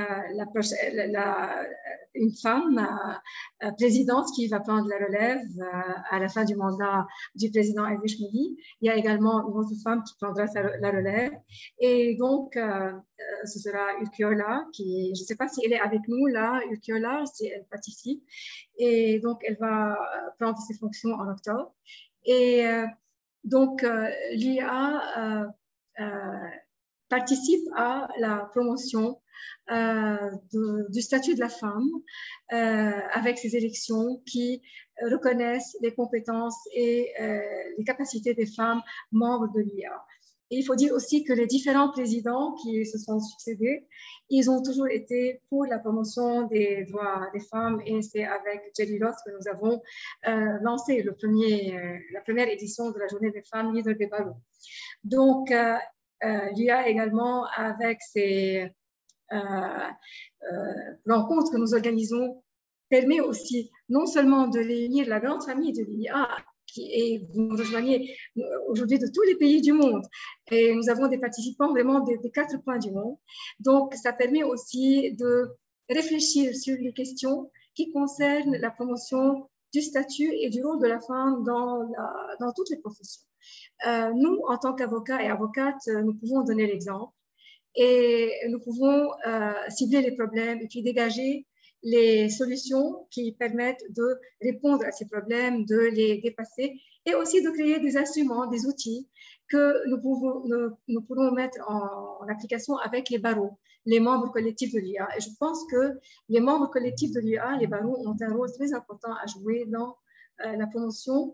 une femme présidente qui va prendre la relève à la fin du mandat du président Edwige Mouli. Il y a également une autre femme qui prendra la relève. Et donc, ce sera Urquiola, qui, je ne sais pas si elle est avec nous là, Urquiola, si elle participe. Et donc, elle va prendre ses fonctions en octobre. Et donc, l'IA participe à la promotion du statut de la femme avec ces élections qui reconnaissent les compétences et les capacités des femmes membres de l'IA. Et il faut dire aussi que les différents présidents qui se sont succédés, ils ont toujours été pour la promotion des droits des femmes, et c'est avec Jelly Ross que nous avons lancé la première édition de la Journée des femmes leaders des barreaux. Donc, l'IA également, avec ces rencontres que nous organisons, permet aussi non seulement de réunir la grande famille de l'IA, et vous nous rejoignez aujourd'hui de tous les pays du monde, et nous avons des participants vraiment des 4 coins du monde. Donc, ça permet aussi de réfléchir sur les questions qui concernent la promotion du statut et du rôle de la femme dans toutes les professions. Nous, en tant qu'avocats et avocates, nous pouvons donner l'exemple et nous pouvons cibler les problèmes et puis dégager les solutions qui permettent de répondre à ces problèmes, de les dépasser, et aussi de créer des instruments, des outils que nous pourrons mettre en application avec les barreaux, les membres collectifs de l'IA. Et je pense que les membres collectifs de l'IA, les barreaux, ont un rôle très important à jouer dans la promotion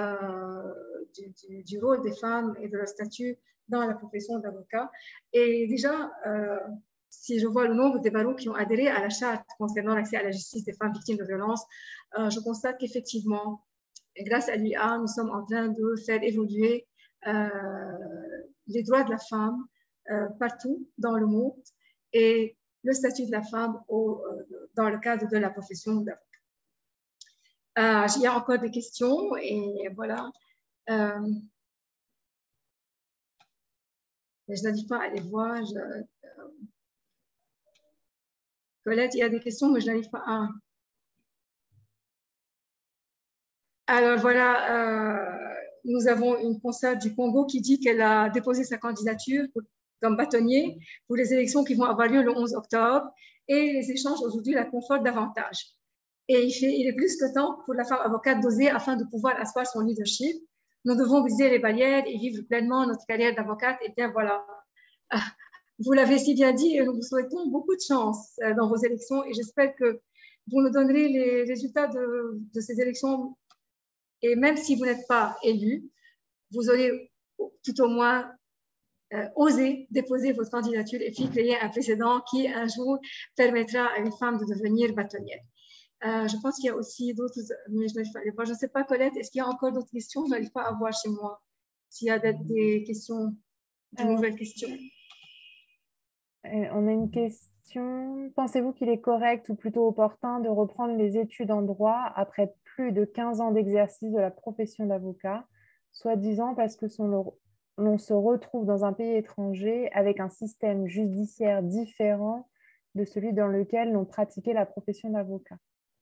du rôle des femmes et de leur statut dans la profession d'avocat. Et déjà, si je vois le nombre des barreaux qui ont adhéré à la charte concernant l'accès à la justice des femmes victimes de violences, je constate qu'effectivement, grâce à l'IA, nous sommes en train de faire évoluer les droits de la femme partout dans le monde et le statut de la femme dans le cadre de la profession d'avocat. Il y a encore des questions et voilà. Je n'arrive pas à les voir. Colette, il y a des questions, mais je n'arrive pas à... Alors voilà, nous avons une consoeur du Congo qui dit qu'elle a déposé sa candidature comme bâtonnier pour les élections qui vont avoir lieu le 11 octobre, et les échanges aujourd'hui la confortent davantage. Et il est plus que temps pour la femme avocate d'oser afin de pouvoir asseoir son leadership. Nous devons briser les barrières et vivre pleinement notre carrière d'avocate. Et bien voilà, vous l'avez si bien dit, et nous vous souhaitons beaucoup de chance dans vos élections, et j'espère que vous nous donnerez les résultats de ces élections. Et même si vous n'êtes pas élu, vous aurez tout au moins osé déposer votre candidature et puis créer un précédent qui un jour permettra à une femme de devenir bâtonnière. Je pense qu'il y a aussi d'autres, mais je n'arrive pas à les voir. Je ne sais pas, Colette, est-ce qu'il y a encore d'autres questions? Je n'arrive pas à voir chez moi s'il y a des questions, de nouvelles questions. On a une question. Pensez-vous qu'il est correct ou plutôt opportun de reprendre les études en droit après plus de 15 ans d'exercice de la profession d'avocat, soi-disant parce que l'on se retrouve dans un pays étranger avec un système judiciaire différent de celui dans lequel l'on pratiquait la profession d'avocat?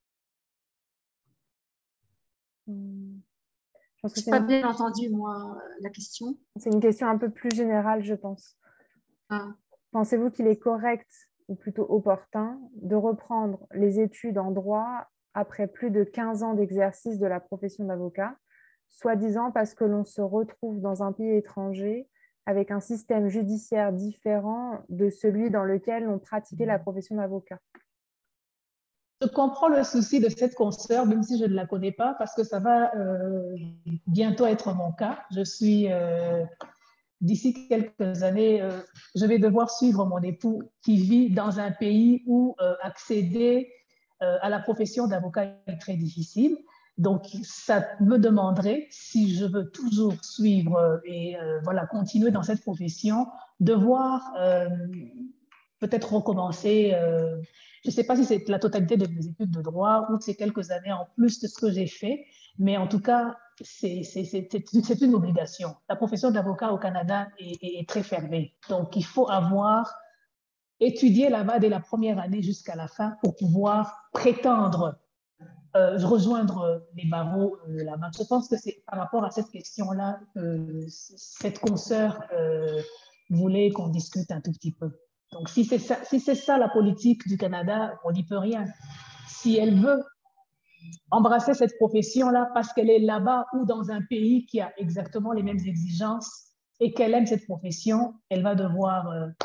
Je pense que je n'ai pas bien entendu, moi, la question. C'est une question un peu plus générale, je pense. Ah. Pensez-vous qu'il est correct ou plutôt opportun de reprendre les études en droit après plus de 15 ans d'exercice de la profession d'avocat, soi-disant parce que l'on se retrouve dans un pays étranger avec un système judiciaire différent de celui dans lequel on pratiquait la profession d'avocat? Je comprends le souci de cette consoeur, même si je ne la connais pas, parce que ça va bientôt être mon cas. Je suis, d'ici quelques années, je vais devoir suivre mon époux qui vit dans un pays où accéder à la profession d'avocat est très difficile. Donc, ça me demanderait, si je veux toujours suivre et voilà, continuer dans cette profession, devoir peut-être recommencer. Je ne sais pas si c'est la totalité de mes études de droit ou c'est quelques années en plus de ce que j'ai fait, mais en tout cas, c'est une obligation. La profession d'avocat au Canada est très fermée. Donc, il faut avoir étudié là-bas dès la première année jusqu'à la fin pour pouvoir prétendre rejoindre les barreaux là-bas. Je pense que c'est par rapport à cette question-là que cette consoeur voulait qu'on discute un tout petit peu. Donc, si c'est ça la politique du Canada, on n'y peut rien. Si elle veut embrasser cette profession-là parce qu'elle est là-bas ou dans un pays qui a exactement les mêmes exigences et qu'elle aime cette profession, elle va devoir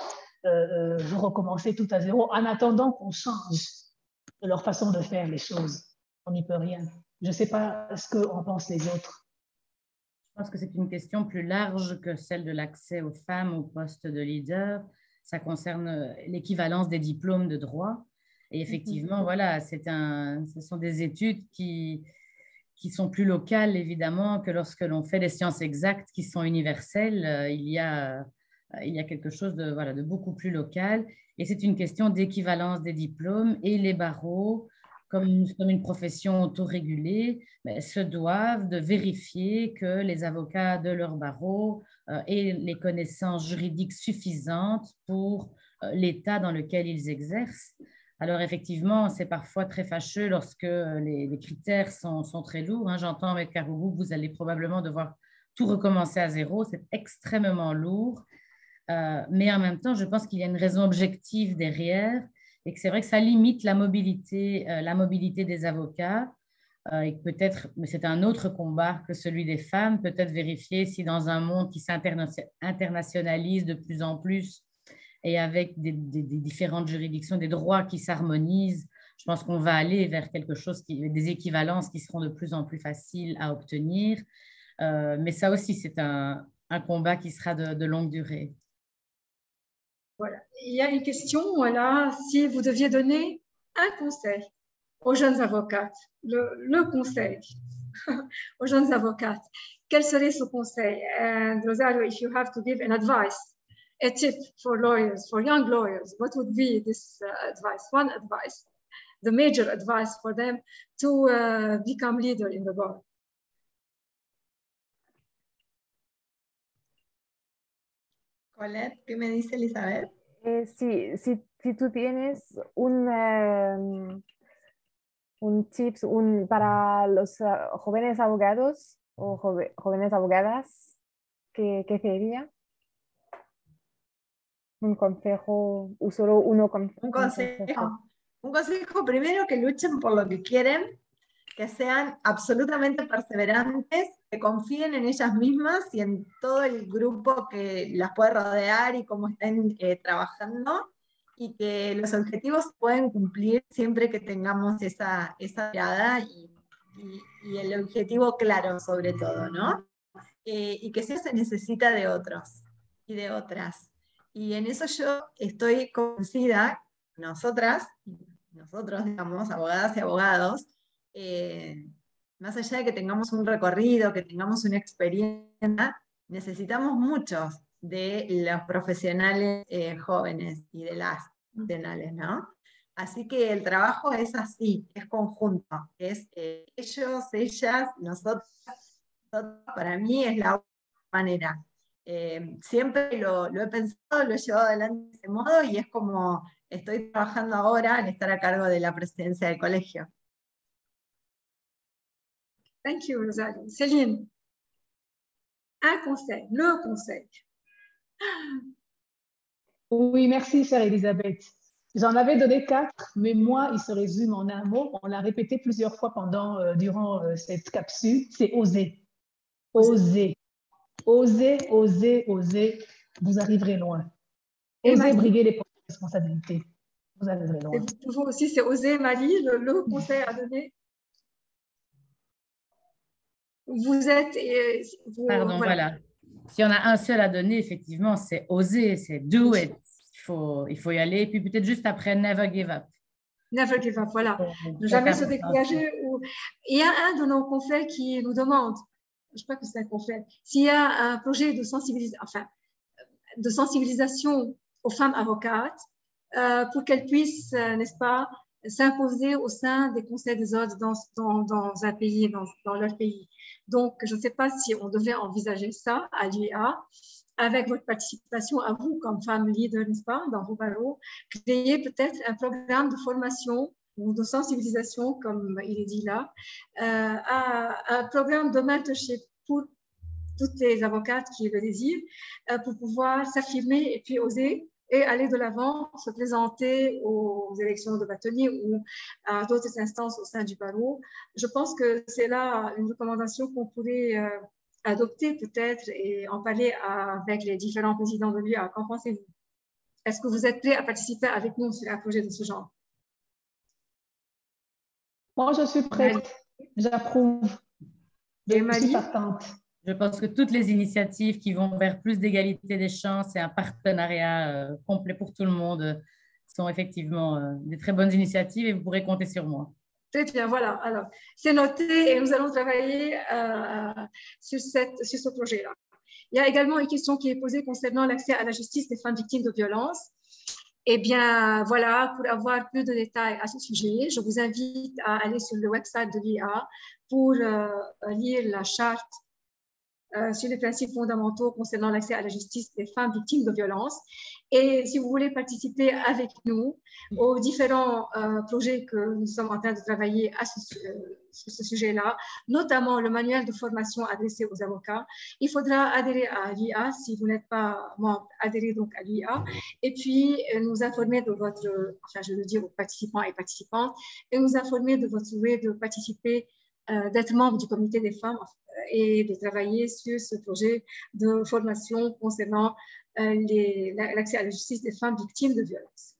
recommencer tout à zéro en attendant qu'on change de leur façon de faire les choses. On n'y peut rien. Je ne sais pas ce qu'en pensent les autres. Je pense que c'est une question plus large que celle de l'accès aux femmes au poste de leader. Ça concerne l'équivalence des diplômes de droit. Et effectivement, voilà, ce sont des études qui sont plus locales, évidemment, que lorsque l'on fait des sciences exactes qui sont universelles. Il y a quelque chose de, voilà, de beaucoup plus local. Et c'est une question d'équivalence des diplômes. Et les barreaux, comme une profession autorégulée, se doivent de vérifier que les avocats de leur barreau aient les connaissances juridiques suffisantes pour l'état dans lequel ils exercent. Alors effectivement, c'est parfois très fâcheux lorsque les critères sont très lourds. J'entends avec Karougou que vous allez probablement devoir tout recommencer à zéro. C'est extrêmement lourd. Mais en même temps, je pense qu'il y a une raison objective derrière et que c'est vrai que ça limite la mobilité des avocats et que peut-être, mais c'est un autre combat que celui des femmes, peut-être vérifier si dans un monde qui s'internationalise de plus en plus et avec des différentes juridictions, des droits qui s'harmonisent, je pense qu'on va aller vers quelque chose, des équivalences qui seront de plus en plus faciles à obtenir. Mais ça aussi, c'est un combat qui sera de longue durée. Voilà. Il y a une question, voilà, si vous deviez donner un conseil aux jeunes avocates, le conseil aux jeunes avocates, quel serait ce conseil? And Rosario, if you have to give an advice, a tip for lawyers, for young lawyers, what would be this advice? One advice, the major advice for them to become leader in the bar. Colette, ¿qué me dice Elizabeth? Si tú tienes un tips para los jóvenes abogados o jóvenes abogadas, ¿qué sería? Un consejo, o solo uno con un consejo primero, que luchen por lo que quieren, que sean absolutamente perseverantes, que confíen en ellas mismas y en todo el grupo que las puede rodear y cómo estén trabajando, y que los objetivos pueden cumplir siempre que tengamos esa mirada y el objetivo claro sobre todo, ¿no? Y que eso se necesita de otros y de otras. Y en eso yo estoy convencida, nosotras, nosotros, digamos, abogadas y abogados, más allá de que tengamos un recorrido, que tengamos una experiencia, necesitamos muchos de los profesionales jóvenes y de las profesionales, ¿no? Así que el trabajo es así, es conjunto, es ellos, ellas, nosotros, para mí es la manera. Siempre lo he pensado, lo he llevado adelante de ese modo y es como estoy trabajando ahora al estar a cargo de la presidencia del colegio. Thank you, Rosalie. Céline, un conseil, le conseil. Oui, merci, chère Elisabeth. J'en avais donné 4, mais moi, il se résume en un mot. On l'a répété plusieurs fois durant cette capsule, c'est oser. Oser. Oser, oser, oser. Vous arriverez loin. Osez briguer les responsabilités. Vous arriverez loin. Toujours aussi, c'est oser, Marie, le conseil à donner. Vous êtes... Pardon, voilà. Si on a un seul à donner, effectivement, c'est oser, c'est do it. Il faut y aller. Et puis peut-être juste après, never give up. Never give up, voilà. Ne jamais se décourager. Il y a un de nos confrères qui nous demande, je crois que c'est un confrère, s'il y a un projet de sensibilisation aux femmes avocates pour qu'elles puissent, n'est-ce pas, s'imposer au sein des conseils des ordres dans un pays, dans leur pays. Donc, je ne sais pas si on devait envisager ça à l'UIA, avec votre participation à vous comme femme leader, n'est-ce pas, dans vos barreaux, créer peut-être un programme de formation ou de sensibilisation, comme il est dit là, un programme de mentorship pour toutes les avocates qui le désirent, pour pouvoir s'affirmer et puis oser et aller de l'avant, se présenter aux élections de bâtonnier ou à d'autres instances au sein du barreau. Je pense que c'est là une recommandation qu'on pourrait adopter peut-être et en parler avec les différents présidents de l'UIA. Qu'en pensez-vous? Est-ce que vous êtes prêts à participer avec nous sur un projet de ce genre? Moi, je suis prête. J'approuve. Je suis partante. Je pense que toutes les initiatives qui vont vers plus d'égalité des chances et un partenariat complet pour tout le monde sont effectivement des très bonnes initiatives et vous pourrez compter sur moi. Très bien, voilà. Alors, c'est noté et nous allons travailler sur ce projet-là. Il y a également une question qui est posée concernant l'accès à la justice des femmes victimes de violences. Eh bien, voilà, pour avoir plus de détails à ce sujet, je vous invite à aller sur le website de l'IA pour lire la charte sur les principes fondamentaux concernant l'accès à la justice des femmes victimes de violences. Et si vous voulez participer avec nous aux différents projets que nous sommes en train de travailler sur ce sujet-là, notamment le manuel de formation adressé aux avocats, il faudra adhérer à l'IA si vous n'êtes pas membre, adhérer donc à l'IA et puis nous informer de votre, enfin je veux dire aux participants et participantes, et nous informer de votre souhait de participer, d'être membre du comité des femmes et de travailler sur ce projet de formation concernant l'accès à la justice des femmes victimes de violences.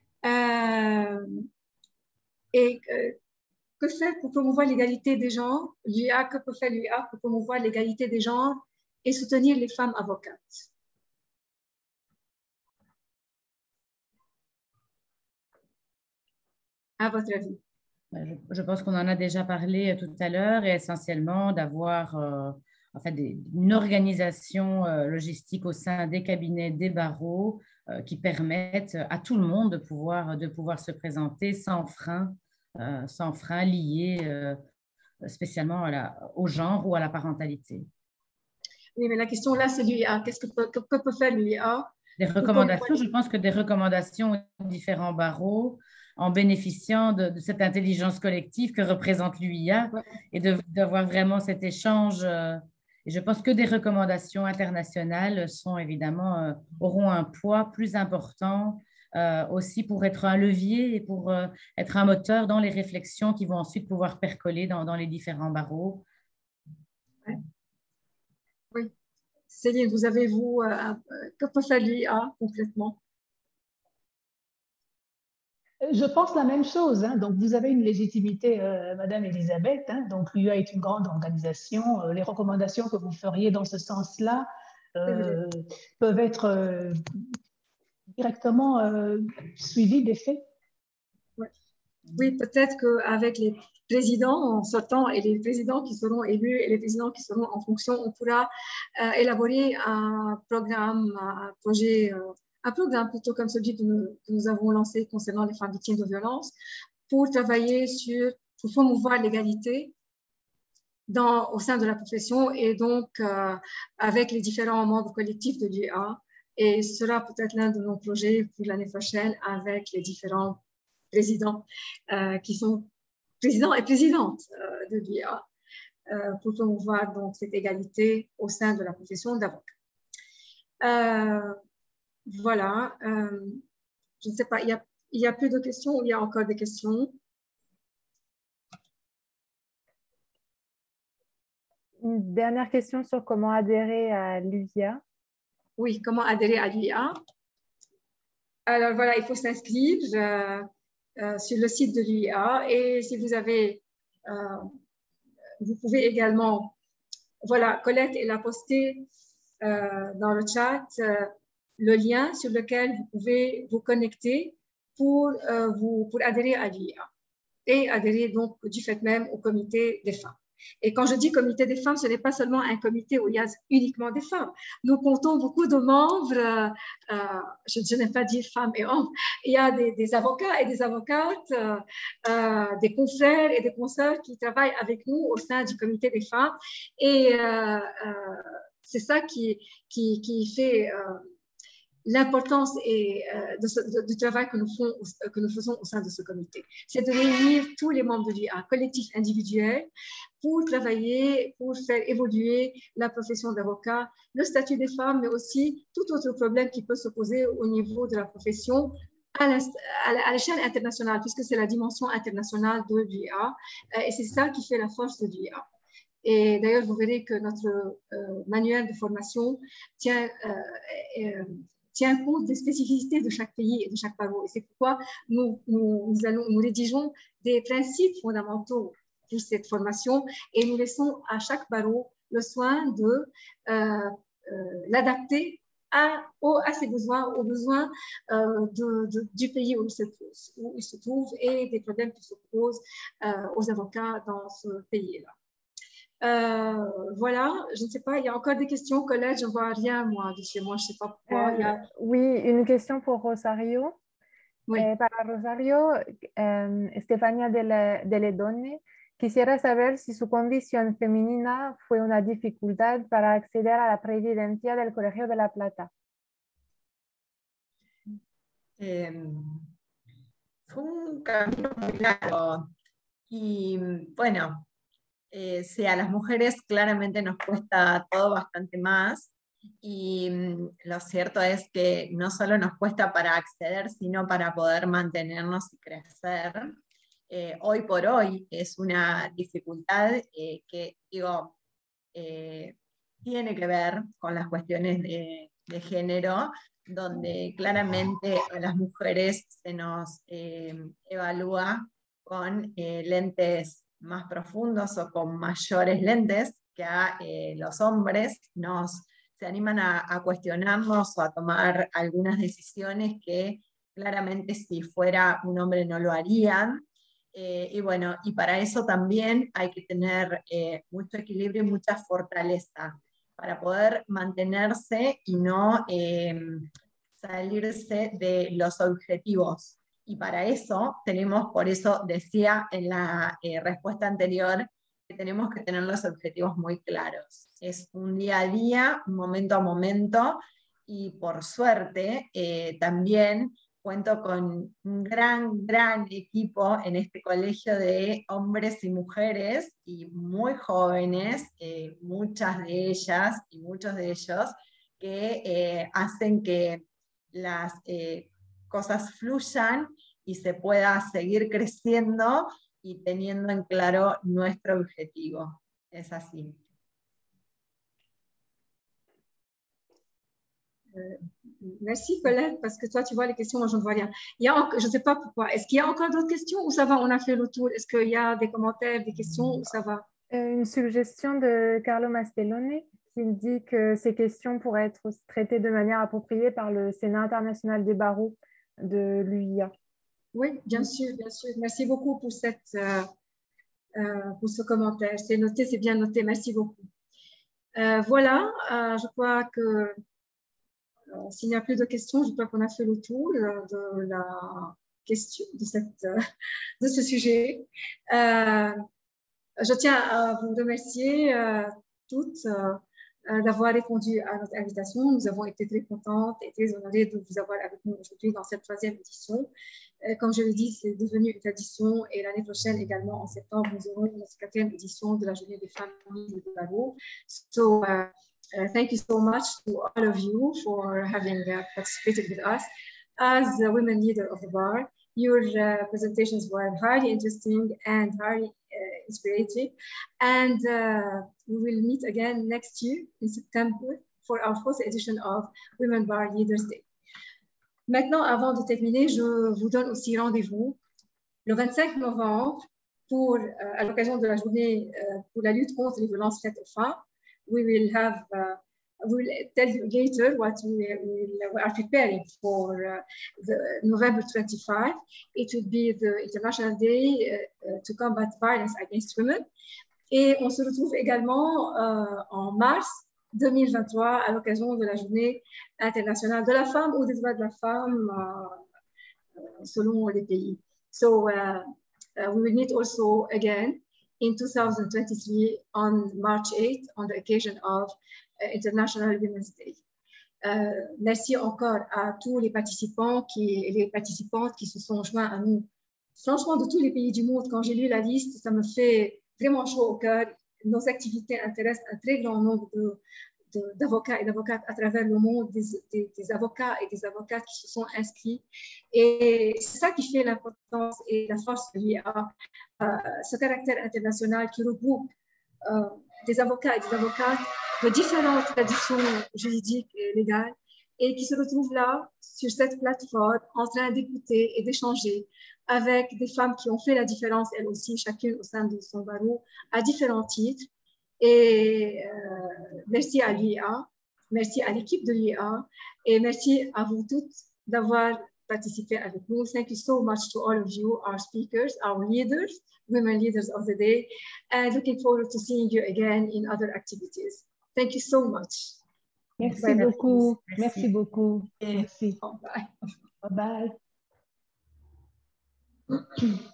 Que faire pour promouvoir l'égalité des genres? L'UIA, que peut faire l'UIA pour promouvoir l'égalité des genres et soutenir les femmes avocates? À votre avis? Je pense qu'on en a déjà parlé tout à l'heure et essentiellement d'avoir une organisation logistique au sein des cabinets, des barreaux qui permettent à tout le monde de pouvoir se présenter sans frein liés spécialement au genre ou à la parentalité. Oui, mais la question là, c'est l'UIA. Que peut faire l'UIA? Des recommandations, je pense que des recommandations aux différents barreaux en bénéficiant de cette intelligence collective que représente l'UIA et d'avoir vraiment cet échange. Et je pense que des recommandations internationales auront un poids plus important aussi pour être un levier et pour être un moteur dans les réflexions qui vont ensuite pouvoir percoler dans les différents barreaux. Oui. Céline, vous avez-vous, que peut faire l'UIA concrètement? Je pense la même chose. Hein. Donc, vous avez une légitimité, Madame Elisabeth. Hein. Donc, l'UIA est une grande organisation. Les recommandations que vous feriez dans ce sens-là peuvent être directement suivies des faits. Ouais. Oui, peut-être qu'avec les présidents sortants et les présidents qui seront élus et les présidents qui seront en fonction, on pourra élaborer un programme, un programme plutôt comme celui que nous avons lancé concernant les femmes victimes de violences pour travailler pour promouvoir l'égalité au sein de la profession et donc avec les différents membres collectifs de l'UA. Et ce sera peut-être l'un de nos projets pour l'année prochaine avec les différents présidents qui sont présidents et présidentes de l'UA pour promouvoir donc cette égalité au sein de la profession d'avocat. Voilà. Je ne sais pas, il y a plus de questions ou il y a encore des questions? Une dernière question sur comment adhérer à l'UIA. Oui, comment adhérer à l'UIA? Alors voilà, il faut s'inscrire sur le site de l'UIA et si vous avez, vous pouvez également, voilà, Colette, elle a posté dans le chat le lien sur lequel vous pouvez vous connecter pour adhérer à l'UIA et adhérer donc du fait même au comité des femmes. Et quand je dis comité des femmes, ce n'est pas seulement un comité où il y a uniquement des femmes. Nous comptons beaucoup de membres, je n'aime pas dire femmes et hommes, il y a des avocats et des avocates, des confrères et des consoeurs qui travaillent avec nous au sein du comité des femmes. Et c'est ça qui fait l'importance du travail que nous faisons au sein de ce comité. C'est de réunir tous les membres de l'UIA, collectifs individuels, pour travailler, pour faire évoluer la profession d'avocat, le statut des femmes, mais aussi tout autre problème qui peut se poser au niveau de la profession à l'échelle internationale, puisque c'est la dimension internationale de l'UIA, et c'est ça qui fait la force de l'UIA. Et d'ailleurs, vous verrez que notre manuel de formation tient compte des spécificités de chaque pays et de chaque barreau. Et c'est pourquoi nous rédigeons des principes fondamentaux pour cette formation et nous laissons à chaque barreau le soin de l'adapter à ses besoins, aux besoins du pays où il se trouve et des problèmes qui se posent aux avocats dans ce pays-là. Voilà, je ne sais pas, il y a encore des questions, Colette, je ne vois rien, moi, de chez moi, je ne sais pas pourquoi. Oui, une question pour Rosario. Oui. Para Rosario, Estefania de Ledone, quisiera saber si su condición femenina fue una dificultad para acceder a la presidencia del Colegio de La Plata. Fue un camino muy largo y bueno, sí, a las mujeres claramente nos cuesta todo bastante más y lo cierto es que no solo nos cuesta para acceder, sino para poder mantenernos y crecer. Hoy por hoy es una dificultad que, digo, tiene que ver con las cuestiones de género, donde claramente a las mujeres se nos evalúa con lentes más profundos o con mayores lentes que a los hombres se animan a cuestionarnos o a tomar algunas decisiones que claramente si fuera un hombre no lo harían. Y bueno, y para eso también hay que tener mucho equilibrio y mucha fortaleza para poder mantenerse y no salirse de los objetivos. Y para eso por eso decía en la respuesta anterior, que tenemos que tener los objetivos muy claros. Es un día a día, un momento a momento, y por suerte también cuento con un gran equipo en este colegio de hombres y mujeres, y muy jóvenes, muchas de ellas y muchos de ellos, que hacen que las cosas fluyan y se pueda seguir creciendo y teniendo en claro nuestro objetivo. Es así. Merci Colette, parce que toi tu vois les questions, moi je ne vois rien. Je ne sais pas pourquoi. Est-ce qu'il y a encore d'autres questions ou ça va, on a fait le tour? Est-ce qu'il y a des commentaires, des questions ou ça va? Une suggestion de Carlo Mastellone qui dit que ces questions pourraient être traitées de manière appropriée par le Sénat international des barreaux de l'UIA. Oui, bien sûr, bien sûr. Merci beaucoup pour ce commentaire. C'est noté, c'est bien noté. Merci beaucoup. Voilà, je crois que s'il n'y a plus de questions, je crois qu'on a fait le tour de la question, de ce sujet. Je tiens à vous remercier toutes d'avoir répondu à notre invitation. Nous avons été très contentes et très honorées de vous avoir avec nous aujourd'hui dans cette 3e édition. Comme je l'ai dit, c'est devenu une tradition et l'année prochaine également, en septembre, nous aurons notre 4e édition de la Journée des familles de Barreau. So, thank you so much to all of you for having participated with us. As the women leader of the bar, your presentations were highly interesting and highly inspiring. And we will meet again next year in September for our 4th edition of Women Bar Leaders Day. Maintenant, avant de terminer, je vous donne aussi rendez-vous le 25 novembre pour, à l'occasion de la journée pour la lutte contre les violences faites aux femmes. We will tell you later what we are preparing for the November 25. It will be the International Day to combat violence against women. Et on se retrouve également en mars 2023 à l'occasion de la Journée internationale de la femme ou des droits de la femme selon les pays. So we will meet also again in 2023 on March 8 on the occasion of International Women's Day. Merci encore à tous les participants et les participantes qui se sont joints à nous. Franchement, de tous les pays du monde, quand j'ai lu la liste, ça me fait vraiment chaud au cœur. Nos activités intéressent un très grand nombre d'avocats et d'avocates à travers le monde, des avocats et des avocates qui se sont inscrits. Et c'est ça qui fait l'importance et la force de l'IA, ce caractère international qui regroupe des avocats et des avocates de différentes traditions juridiques et légales et qui se retrouvent là, sur cette plateforme, en train d'écouter et d'échanger avec des femmes qui ont fait la différence, elles aussi, chacune au sein de son barreau, à différents titres. Et merci à l'IA, merci à l'équipe de l'IA et merci à vous toutes d'avoir participé avec nous. Thank you so much to all of you, our speakers, our leaders, women leaders of the day, and looking forward to seeing you again in other activities. Thank you so much. Merci beaucoup. Merci beaucoup. Merci. Bye. Bye bye.